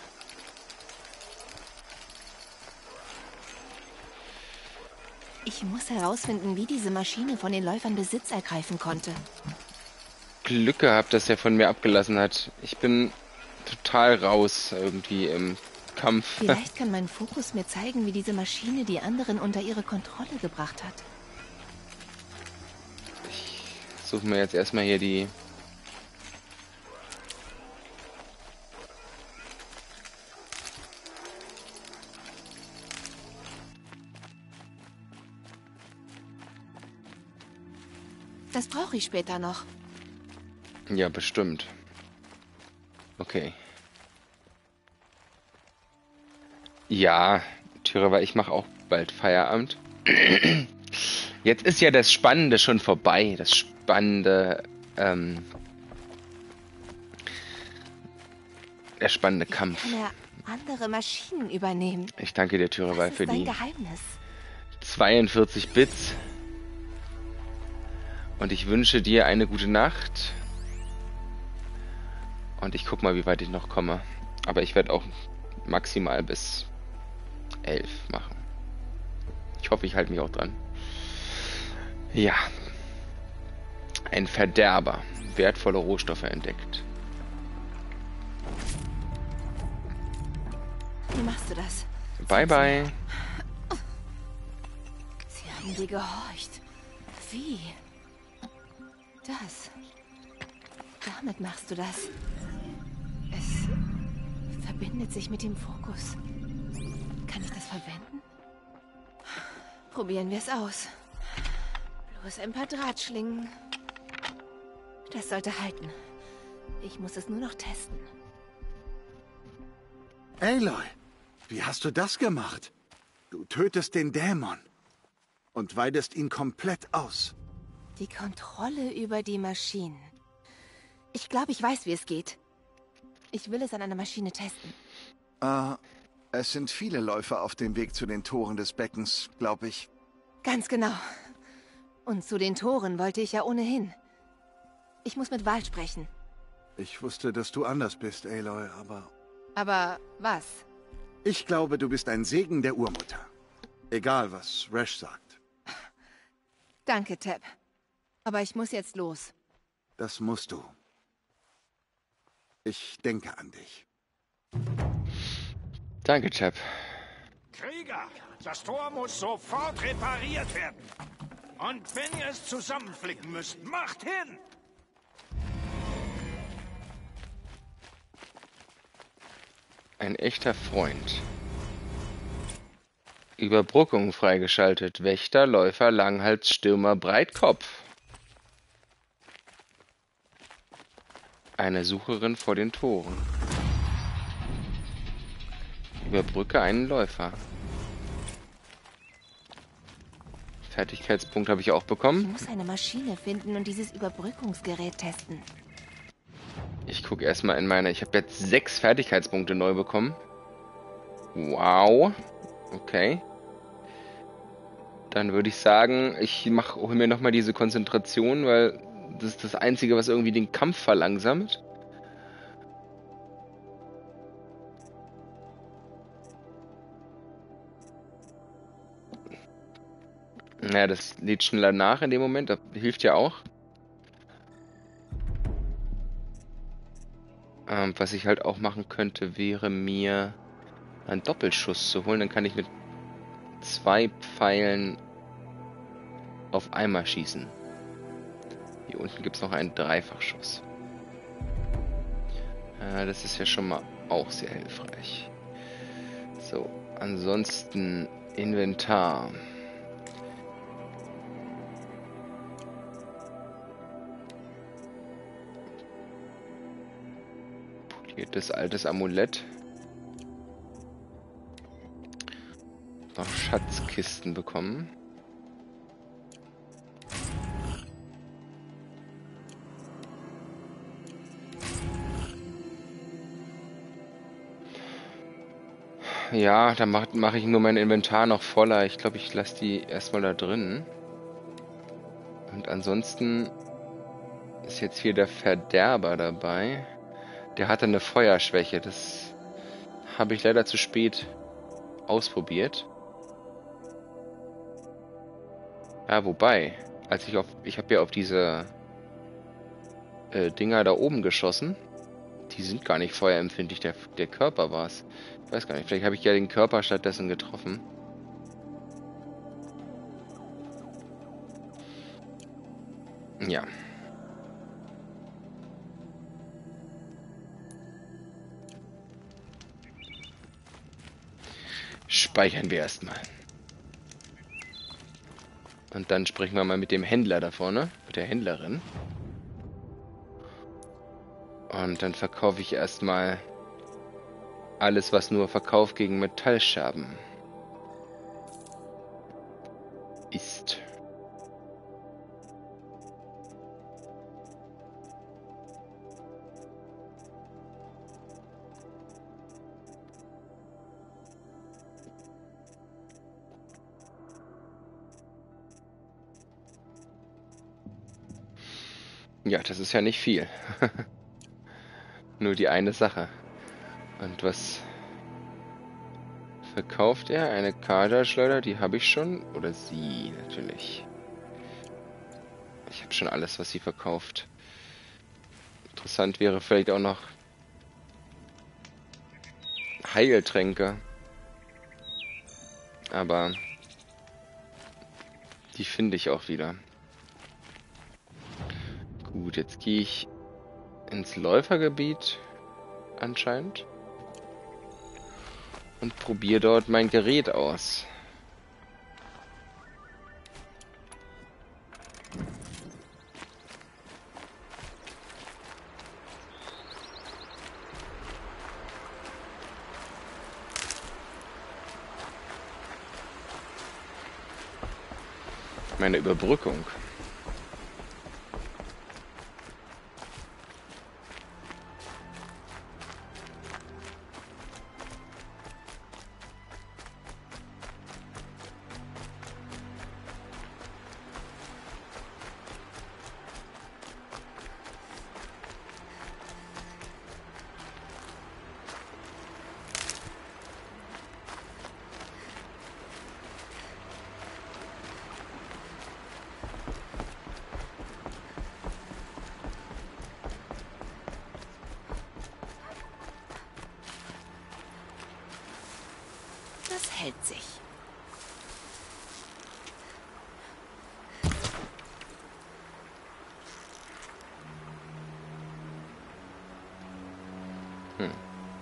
Ich muss herausfinden, wie diese Maschine von den Läufern Besitz ergreifen konnte. Glück gehabt, dass er von mir abgelassen hat. Ich bin total raus irgendwie im Kampf. Vielleicht kann mein Fokus mir zeigen, wie diese Maschine die anderen unter ihre Kontrolle gebracht hat. Suchen wir jetzt erstmal hier die... Das brauche ich später noch. Ja, bestimmt. Okay. Ja, Tyra, ich mache auch bald Feierabend. Jetzt ist ja das Spannende schon vorbei. Das spannende, ähm, der spannende Kampf. Kann er andere Maschinen übernehmen? Ich danke dir, Tyra, für die Geheimnis. zweiundvierzig Bits. Und ich wünsche dir eine gute Nacht. Und ich guck mal, wie weit ich noch komme. Aber ich werde auch maximal bis elf machen. Ich hoffe, ich halte mich auch dran. Ja. Ein Verderber. Wertvolle Rohstoffe entdeckt. Wie machst du das? Bye, bye. Sie haben dir gehorcht. Wie? Das. Damit machst du das. Es verbindet sich mit dem Fokus. Kann ich das verwenden? Probieren wir es aus. Bloß ein paar Drahtschlingen. Das sollte halten. Ich muss es nur noch testen. Aloy, wie hast du das gemacht? Du tötest den Dämon und weidest ihn komplett aus. Die Kontrolle über die Maschinen. Ich glaube, ich weiß, wie es geht. Ich will es an einer Maschine testen. Äh, es sind viele Läufer auf dem Weg zu den Toren des Beckens, glaube ich. Ganz genau. Und zu den Toren wollte ich ja ohnehin. Ich muss mit Val sprechen. Ich wusste, dass du anders bist, Aloy, aber... Aber was? Ich glaube, du bist ein Segen der Urmutter. Egal, was Rash sagt. Danke, Teb. Aber ich muss jetzt los. Das musst du. Ich denke an dich. Danke, Teb. Krieger, das Tor muss sofort repariert werden. Und wenn ihr es zusammenflicken müsst, macht hin! Ein echter Freund. Überbrückung freigeschaltet. Wächter, Läufer, Langhals, Stürmer, Breitkopf. Eine Sucherin vor den Toren. Überbrücke einen Läufer. Fertigkeitspunkt habe ich auch bekommen. Ich muss eine Maschine finden und dieses Überbrückungsgerät testen. Ich gucke erstmal in meine... Ich habe jetzt sechs Fertigkeitspunkte neu bekommen. Wow. Okay. Dann würde ich sagen, ich mach, hol mir nochmal diese Konzentration, weil das ist das Einzige, was irgendwie den Kampf verlangsamt. Naja, das lädt schneller nach in dem Moment, das hilft ja auch. Ähm, was ich halt auch machen könnte, wäre mir einen Doppelschuss zu holen. Dann kann ich mit zwei Pfeilen auf einmal schießen. Hier unten gibt es noch einen Dreifachschuss. Äh, das ist ja schon mal auch sehr hilfreich. So, ansonsten Inventar. Das altes Amulett. Noch Schatzkisten bekommen. Ja, dann mache mach ich nur mein Inventar noch voller. Ich glaube, ich lasse die erstmal da drin. Und ansonsten ist jetzt hier der Verderber dabei. Der hatte eine Feuerschwäche. Das habe ich leider zu spät ausprobiert. Ja, wobei, als ich auf, ich habe ja auf diese äh, Dinger da oben geschossen. Die sind gar nicht feuerempfindlich. Der, der Körper war es. Ich weiß gar nicht. Vielleicht habe ich ja den Körper stattdessen getroffen. Ja. Speichern wir erstmal. Und dann sprechen wir mal mit dem Händler da vorne, mit der Händlerin. Und dann verkaufe ich erstmal alles, was nur Verkauf gegen Metallscherben ist. Ja, das ist ja nicht viel. Nur die eine Sache. Und was verkauft er? Eine Kaderschleuder, die habe ich schon. Oder sie, natürlich. Ich habe schon alles, was sie verkauft. Interessant wäre vielleicht auch noch Heiltränke. Aber die finde ich auch wieder. Gut, jetzt gehe ich ins Läufergebiet anscheinend und probiere dort mein Gerät aus. Meine Überbrückung. hält sich. Hm.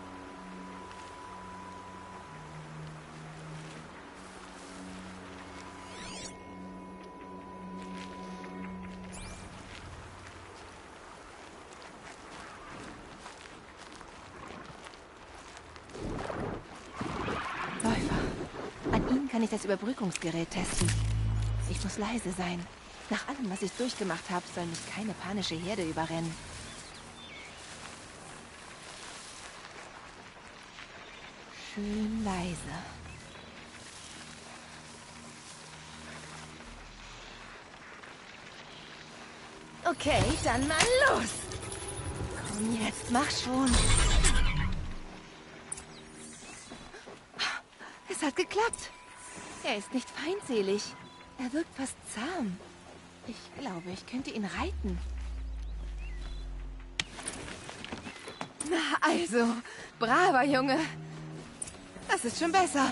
An ihnen kann ich das Überbrückungsgerät testen. Ich muss leise sein. Nach allem, was ich durchgemacht habe, soll mich keine panische Herde überrennen. Schön leise. Okay, dann mal los. Komm jetzt, mach schon. Es hat geklappt. Er ist nicht feindselig. Er wirkt fast zahm. Ich glaube, ich könnte ihn reiten. Na also, braver Junge. Das ist schon besser.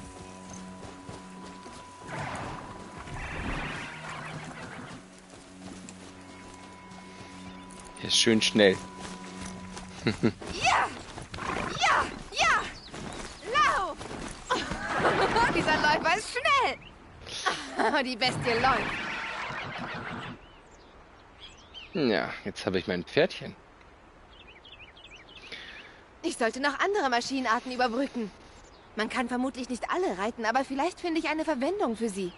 Er ist schön schnell. Ja! Ja! Ja! Lauf! Dieser Läufer ist schnell! Die Bestie läuft. Ja, jetzt habe ich mein Pferdchen. Ich sollte noch andere Maschinenarten überbrücken. Man kann vermutlich nicht alle reiten, aber vielleicht finde ich eine Verwendung für sie.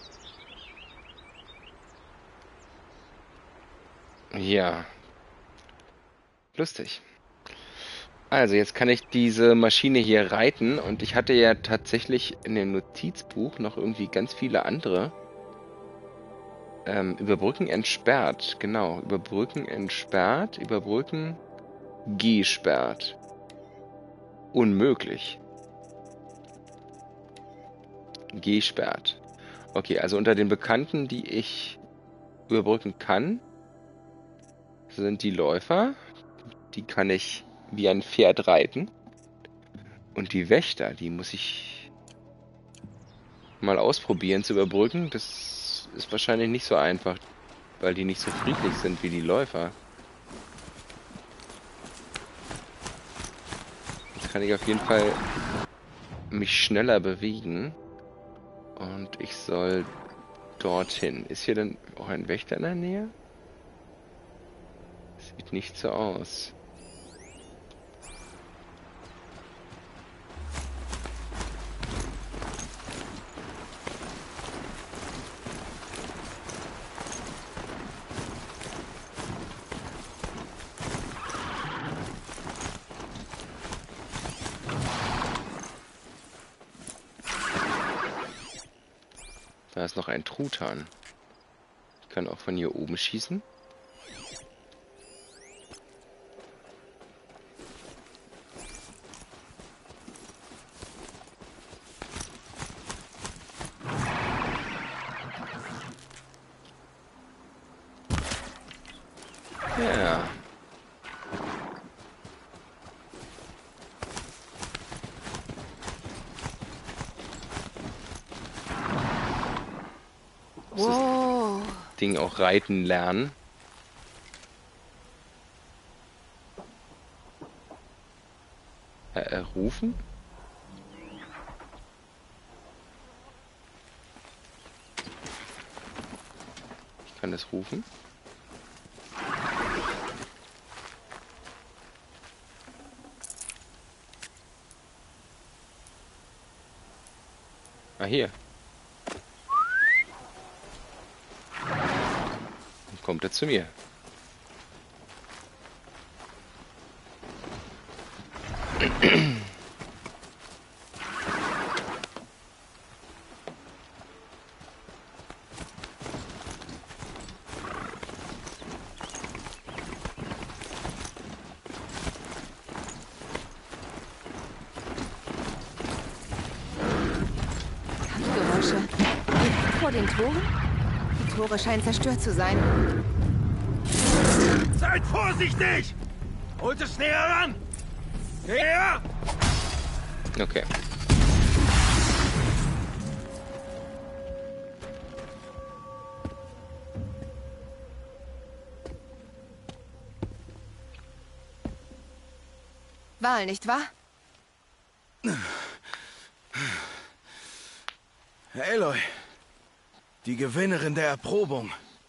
Ja. Lustig. Also, jetzt kann ich diese Maschine hier reiten und ich hatte ja tatsächlich in dem Notizbuch noch irgendwie ganz viele andere. Ähm, überbrücken entsperrt, genau. Überbrücken entsperrt, überbrücken gesperrt. Unmöglich. Gesperrt. Okay, also unter den Bekannten, die ich überbrücken kann, sind die Läufer. Die kann ich wie ein Pferd reiten. Und die Wächter, die muss ich mal ausprobieren zu überbrücken. Das ist wahrscheinlich nicht so einfach, weil die nicht so friedlich sind wie die Läufer. Jetzt kann ich auf jeden Fall mich schneller bewegen. Und ich soll dorthin. Ist hier denn auch ein Wächter in der Nähe? Sieht nicht so aus. Da ist noch ein Truthahn. Ich kann auch von hier oben schießen. Ja. Wow. Ding auch reiten lernen. Äh, äh, rufen? Ich kann das rufen. Ah, hier. Dann kommt er zu mir. Kampfgeräusche. Direkt vor den Toren? Die Tore scheinen zerstört zu sein. Seid vorsichtig! Holt es näher ran! Näher! Okay. Wahl, nicht wahr? Aloy, die Gewinnerin der Erprobung.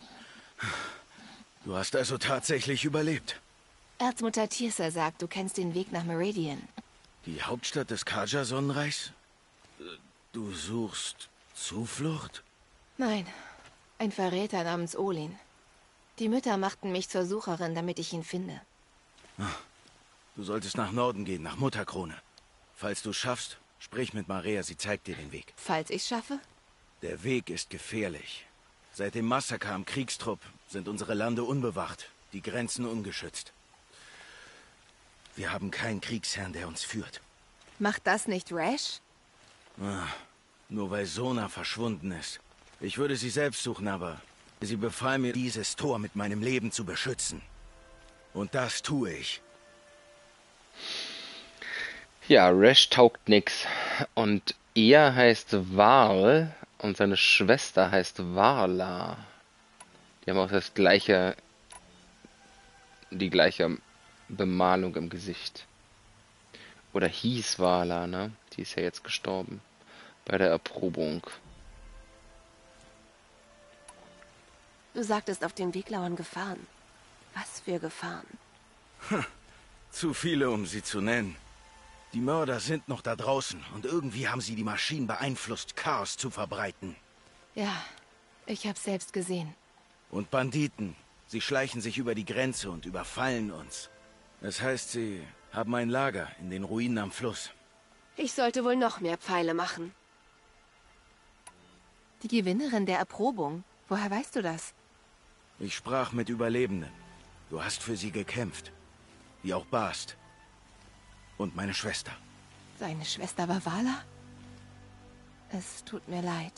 Du hast also tatsächlich überlebt. Erzmutter Tirsa sagt, du kennst den Weg nach Meridian. Die Hauptstadt des Kaja-Sonnenreichs? Du suchst Zuflucht? Nein, ein Verräter namens Olin. Die Mütter machten mich zur Sucherin, damit ich ihn finde. Du solltest nach Norden gehen, nach Mutterkrone. Falls du es schaffst, sprich mit Maria, sie zeigt dir den Weg. Falls ich's schaffe? Der Weg ist gefährlich. Seit dem Massaker am Kriegstrupp sind unsere Lande unbewacht, die Grenzen ungeschützt. Wir haben keinen Kriegsherrn, der uns führt. Macht das nicht Rash? Ah, nur weil Sona verschwunden ist. Ich würde sie selbst suchen, aber sie befahl mir, dieses Tor mit meinem Leben zu beschützen. Und das tue ich. Ja, Rash taugt nix. Und er heißt Val und seine Schwester heißt Varla. Die haben auch das gleiche, die gleiche Bemalung im Gesicht. Oder hieß Varla, ne? Die ist ja jetzt gestorben bei der Erprobung. Du sagtest, auf dem Weg lauern Gefahren. Was für Gefahren? Hm, zu viele, um sie zu nennen. Die Mörder sind noch da draußen und irgendwie haben sie die Maschinen beeinflusst, Chaos zu verbreiten. Ja, ich hab's selbst gesehen. Und Banditen. Sie schleichen sich über die Grenze und überfallen uns. Das heißt, sie haben ein Lager in den Ruinen am Fluss. Ich sollte wohl noch mehr Pfeile machen. Die Gewinnerin der Erprobung. Woher weißt du das? Ich sprach mit Überlebenden. Du hast für sie gekämpft. Wie auch Bast. Und meine Schwester. Seine Schwester war Vala? Es tut mir leid.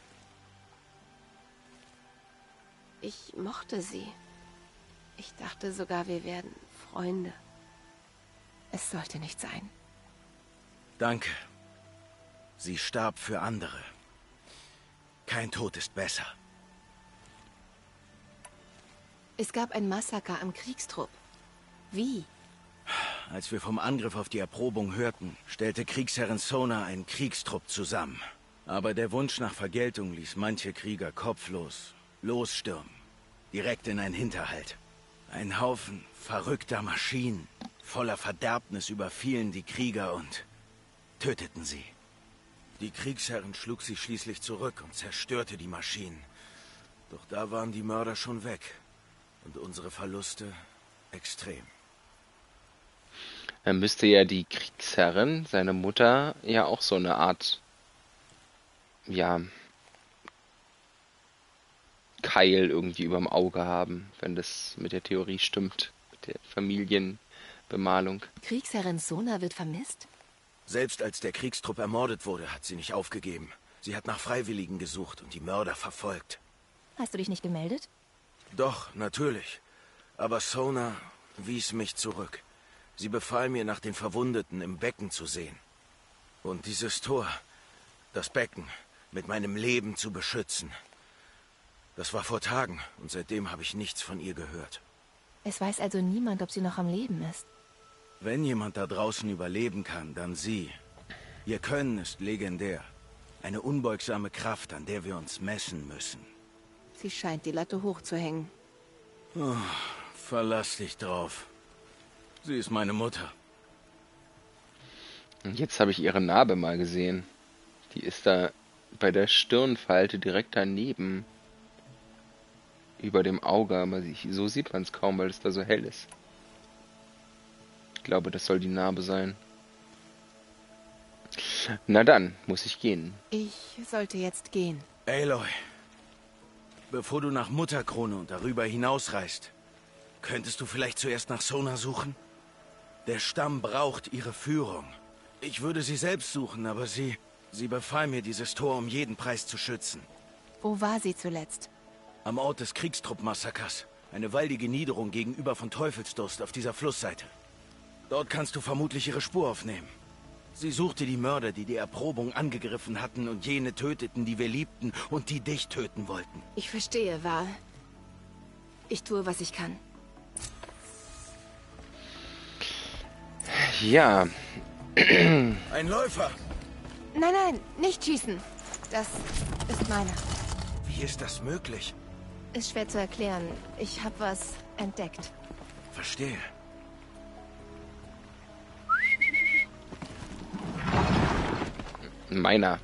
Ich mochte sie. Ich dachte sogar, wir werden Freunde. Es sollte nicht sein. Danke. Sie starb für andere. Kein Tod ist besser. Es gab ein Massaker am Kriegstrupp. Wie? Als wir vom Angriff auf die Erprobung hörten, stellte Kriegsherrin Sona einen Kriegstrupp zusammen. Aber der Wunsch nach Vergeltung ließ manche Krieger kopflos losstürmen. Direkt in einen Hinterhalt. Ein Haufen verrückter Maschinen, voller Verderbnis überfielen die Krieger und töteten sie. Die Kriegsherrin schlug sie schließlich zurück und zerstörte die Maschinen. Doch da waren die Mörder schon weg. Und unsere Verluste extrem. Dann müsste ja die Kriegsherrin, seine Mutter, ja auch so eine Art, ja, Keil irgendwie überm Auge haben, wenn das mit der Theorie stimmt, mit der Familienbemalung. Kriegsherrin Sona wird vermisst? Selbst als der Kriegstrupp ermordet wurde, hat sie nicht aufgegeben. Sie hat nach Freiwilligen gesucht und die Mörder verfolgt. Hast du dich nicht gemeldet? Doch, natürlich. Aber Sona wies mich zurück. Sie befahl mir, nach den Verwundeten im Becken zu sehen. Und dieses Tor, das Becken, mit meinem Leben zu beschützen. Das war vor Tagen und seitdem habe ich nichts von ihr gehört. Es weiß also niemand, ob sie noch am Leben ist. Wenn jemand da draußen überleben kann, dann sie. Ihr Können ist legendär. Eine unbeugsame Kraft, an der wir uns messen müssen. Sie scheint die Latte hochzuhängen. Oh, verlass dich drauf. Sie ist meine Mutter. Und jetzt habe ich ihre Narbe mal gesehen. Die ist da bei der Stirnfalte direkt daneben. Über dem Auge, aber so sieht man es kaum, weil es da so hell ist. Ich glaube, das soll die Narbe sein. Na dann, muss ich gehen. Ich sollte jetzt gehen. Aloy, bevor du nach Mutterkrone und darüber hinausreist, könntest du vielleicht zuerst nach Sona suchen? Der Stamm braucht ihre Führung. Ich würde sie selbst suchen, aber sie... Sie befahl mir, dieses Tor um jeden Preis zu schützen. Wo war sie zuletzt? Am Ort des Kriegstrupp-Massakers. Eine waldige Niederung gegenüber von Teufelsdurst auf dieser Flussseite. Dort kannst du vermutlich ihre Spur aufnehmen. Sie suchte die Mörder, die die Erprobung angegriffen hatten und jene töteten, die wir liebten und die dich töten wollten. Ich verstehe, Val. Ich tue, was ich kann. Ja. Ein Läufer! Nein, nein, nicht schießen. Das ist meiner. Wie ist das möglich? Ist schwer zu erklären. Ich habe was entdeckt. Verstehe. Meiner.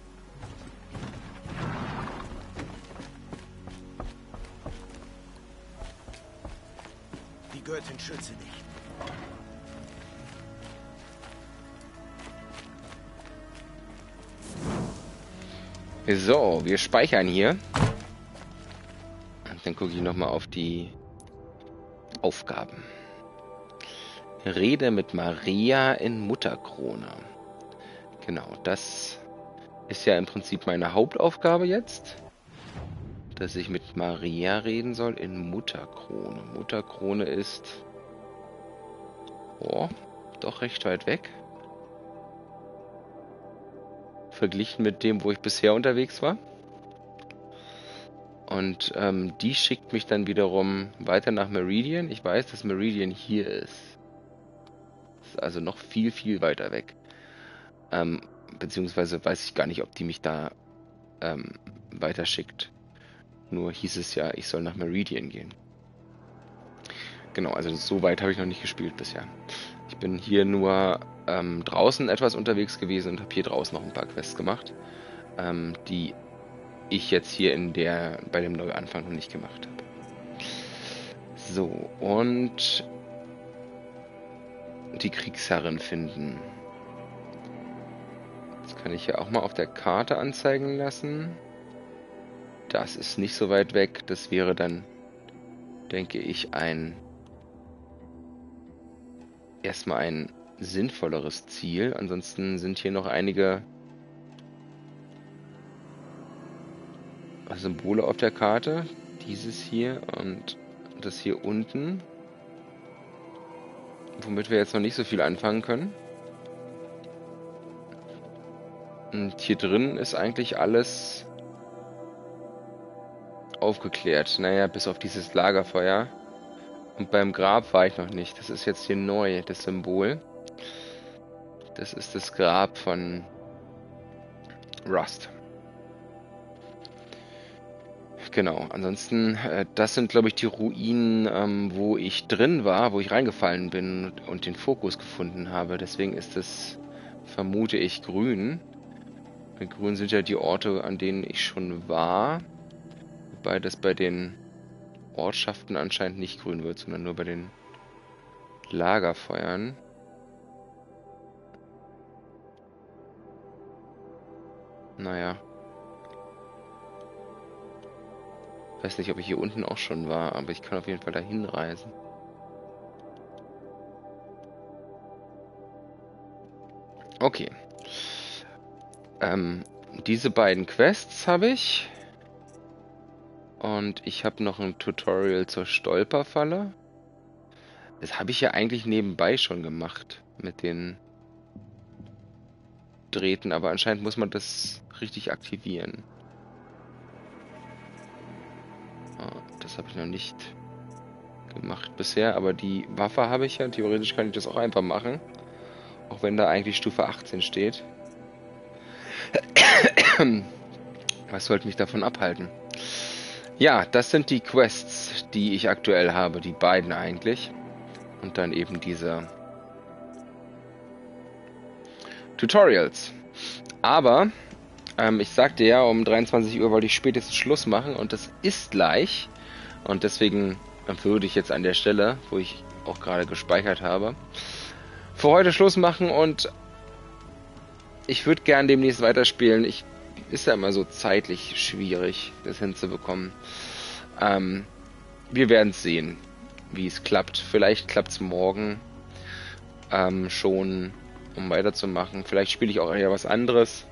Die Göttin schütze dich. So, wir speichern hier. Und dann gucke ich nochmal auf die Aufgaben. Rede mit Maria in Mutterkrone. Genau, das ist ja im Prinzip meine Hauptaufgabe jetzt. Dass ich mit Maria reden soll in Mutterkrone. Mutterkrone ist... Oh, doch recht weit weg. Verglichen mit dem, wo ich bisher unterwegs war. Und ähm, die schickt mich dann wiederum weiter nach Meridian. Ich weiß, dass Meridian hier ist. Ist also noch viel, viel weiter weg. Ähm, beziehungsweise weiß ich gar nicht, ob die mich da ähm, weiter schickt. Nur hieß es ja, ich soll nach Meridian gehen. Genau, also so weit habe ich noch nicht gespielt bisher. Ich bin hier nur ähm, draußen etwas unterwegs gewesen und habe hier draußen noch ein paar Quests gemacht, ähm, die ich jetzt hier in der bei dem Neuanfang noch nicht gemacht habe. So, und die Kriegsherrin finden. Das kann ich ja auch mal auf der Karte anzeigen lassen. Das ist nicht so weit weg. Das wäre dann, denke ich, ein erstmal ein sinnvolleres Ziel. Ansonsten sind hier noch einige Symbole auf der Karte. Dieses hier und das hier unten. Womit wir jetzt noch nicht so viel anfangen können. Und hier drin ist eigentlich alles aufgeklärt. Naja, bis auf dieses Lagerfeuer. Und beim Grab war ich noch nicht. Das ist jetzt hier neu, das Symbol. Das ist das Grab von Rust. Genau, ansonsten, äh, das sind, glaube ich, die Ruinen, ähm, wo ich drin war, wo ich reingefallen bin und, und den Fokus gefunden habe. Deswegen ist es, vermute ich, grün. Und grün sind ja die Orte, an denen ich schon war. Wobei das bei den Ortschaften anscheinend nicht grün wird, sondern nur bei den Lagerfeuern. Naja. Ich weiß nicht, ob ich hier unten auch schon war, aber ich kann auf jeden Fall dahin reisen. Okay. Ähm, diese beiden Quests habe ich. Und ich habe noch ein Tutorial zur Stolperfalle. Das habe ich ja eigentlich nebenbei schon gemacht mit den Drähten, aber anscheinend muss man das richtig aktivieren. Oh, das habe ich noch nicht gemacht bisher, aber die Waffe habe ich ja. Theoretisch kann ich das auch einfach machen. Auch wenn da eigentlich Stufe achtzehn steht. Was sollte mich davon abhalten? Ja, das sind die Quests, die ich aktuell habe. Die beiden eigentlich. Und dann eben diese Tutorials. Aber, ähm, ich sagte ja, um dreiundzwanzig Uhr wollte ich spätestens Schluss machen. Und das ist gleich. Und deswegen würde ich jetzt an der Stelle, wo ich auch gerade gespeichert habe, für heute Schluss machen. Und ich würde gern demnächst weiterspielen. Ich ist ja immer so zeitlich schwierig, das hinzubekommen. Ähm, wir werden es sehen, wie es klappt. Vielleicht klappt es morgen ähm, schon, um weiterzumachen. Vielleicht spiele ich auch eher was anderes.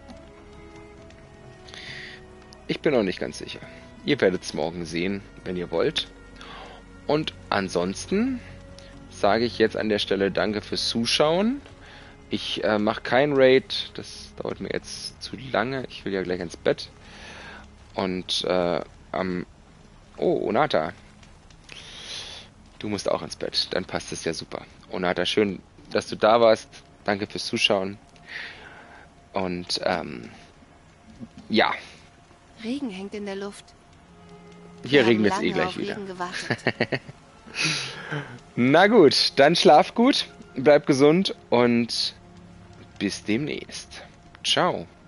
Ich bin noch nicht ganz sicher. Ihr werdet es morgen sehen, wenn ihr wollt. Und ansonsten sage ich jetzt an der Stelle Danke fürs Zuschauen. Ich äh, mache kein Raid, das dauert mir jetzt zu lange. Ich will ja gleich ins Bett. Und äh, am... Oh, Onata. Du musst auch ins Bett, dann passt es ja super. Onata, schön, dass du da warst. Danke fürs Zuschauen. Und ähm, ja. Regen hängt in der Luft. Hier Wir regnet es haben eh lange gleich auf wieder. Regen gewartet. Na gut, dann schlaf gut, bleib gesund und bis demnächst. Ciao.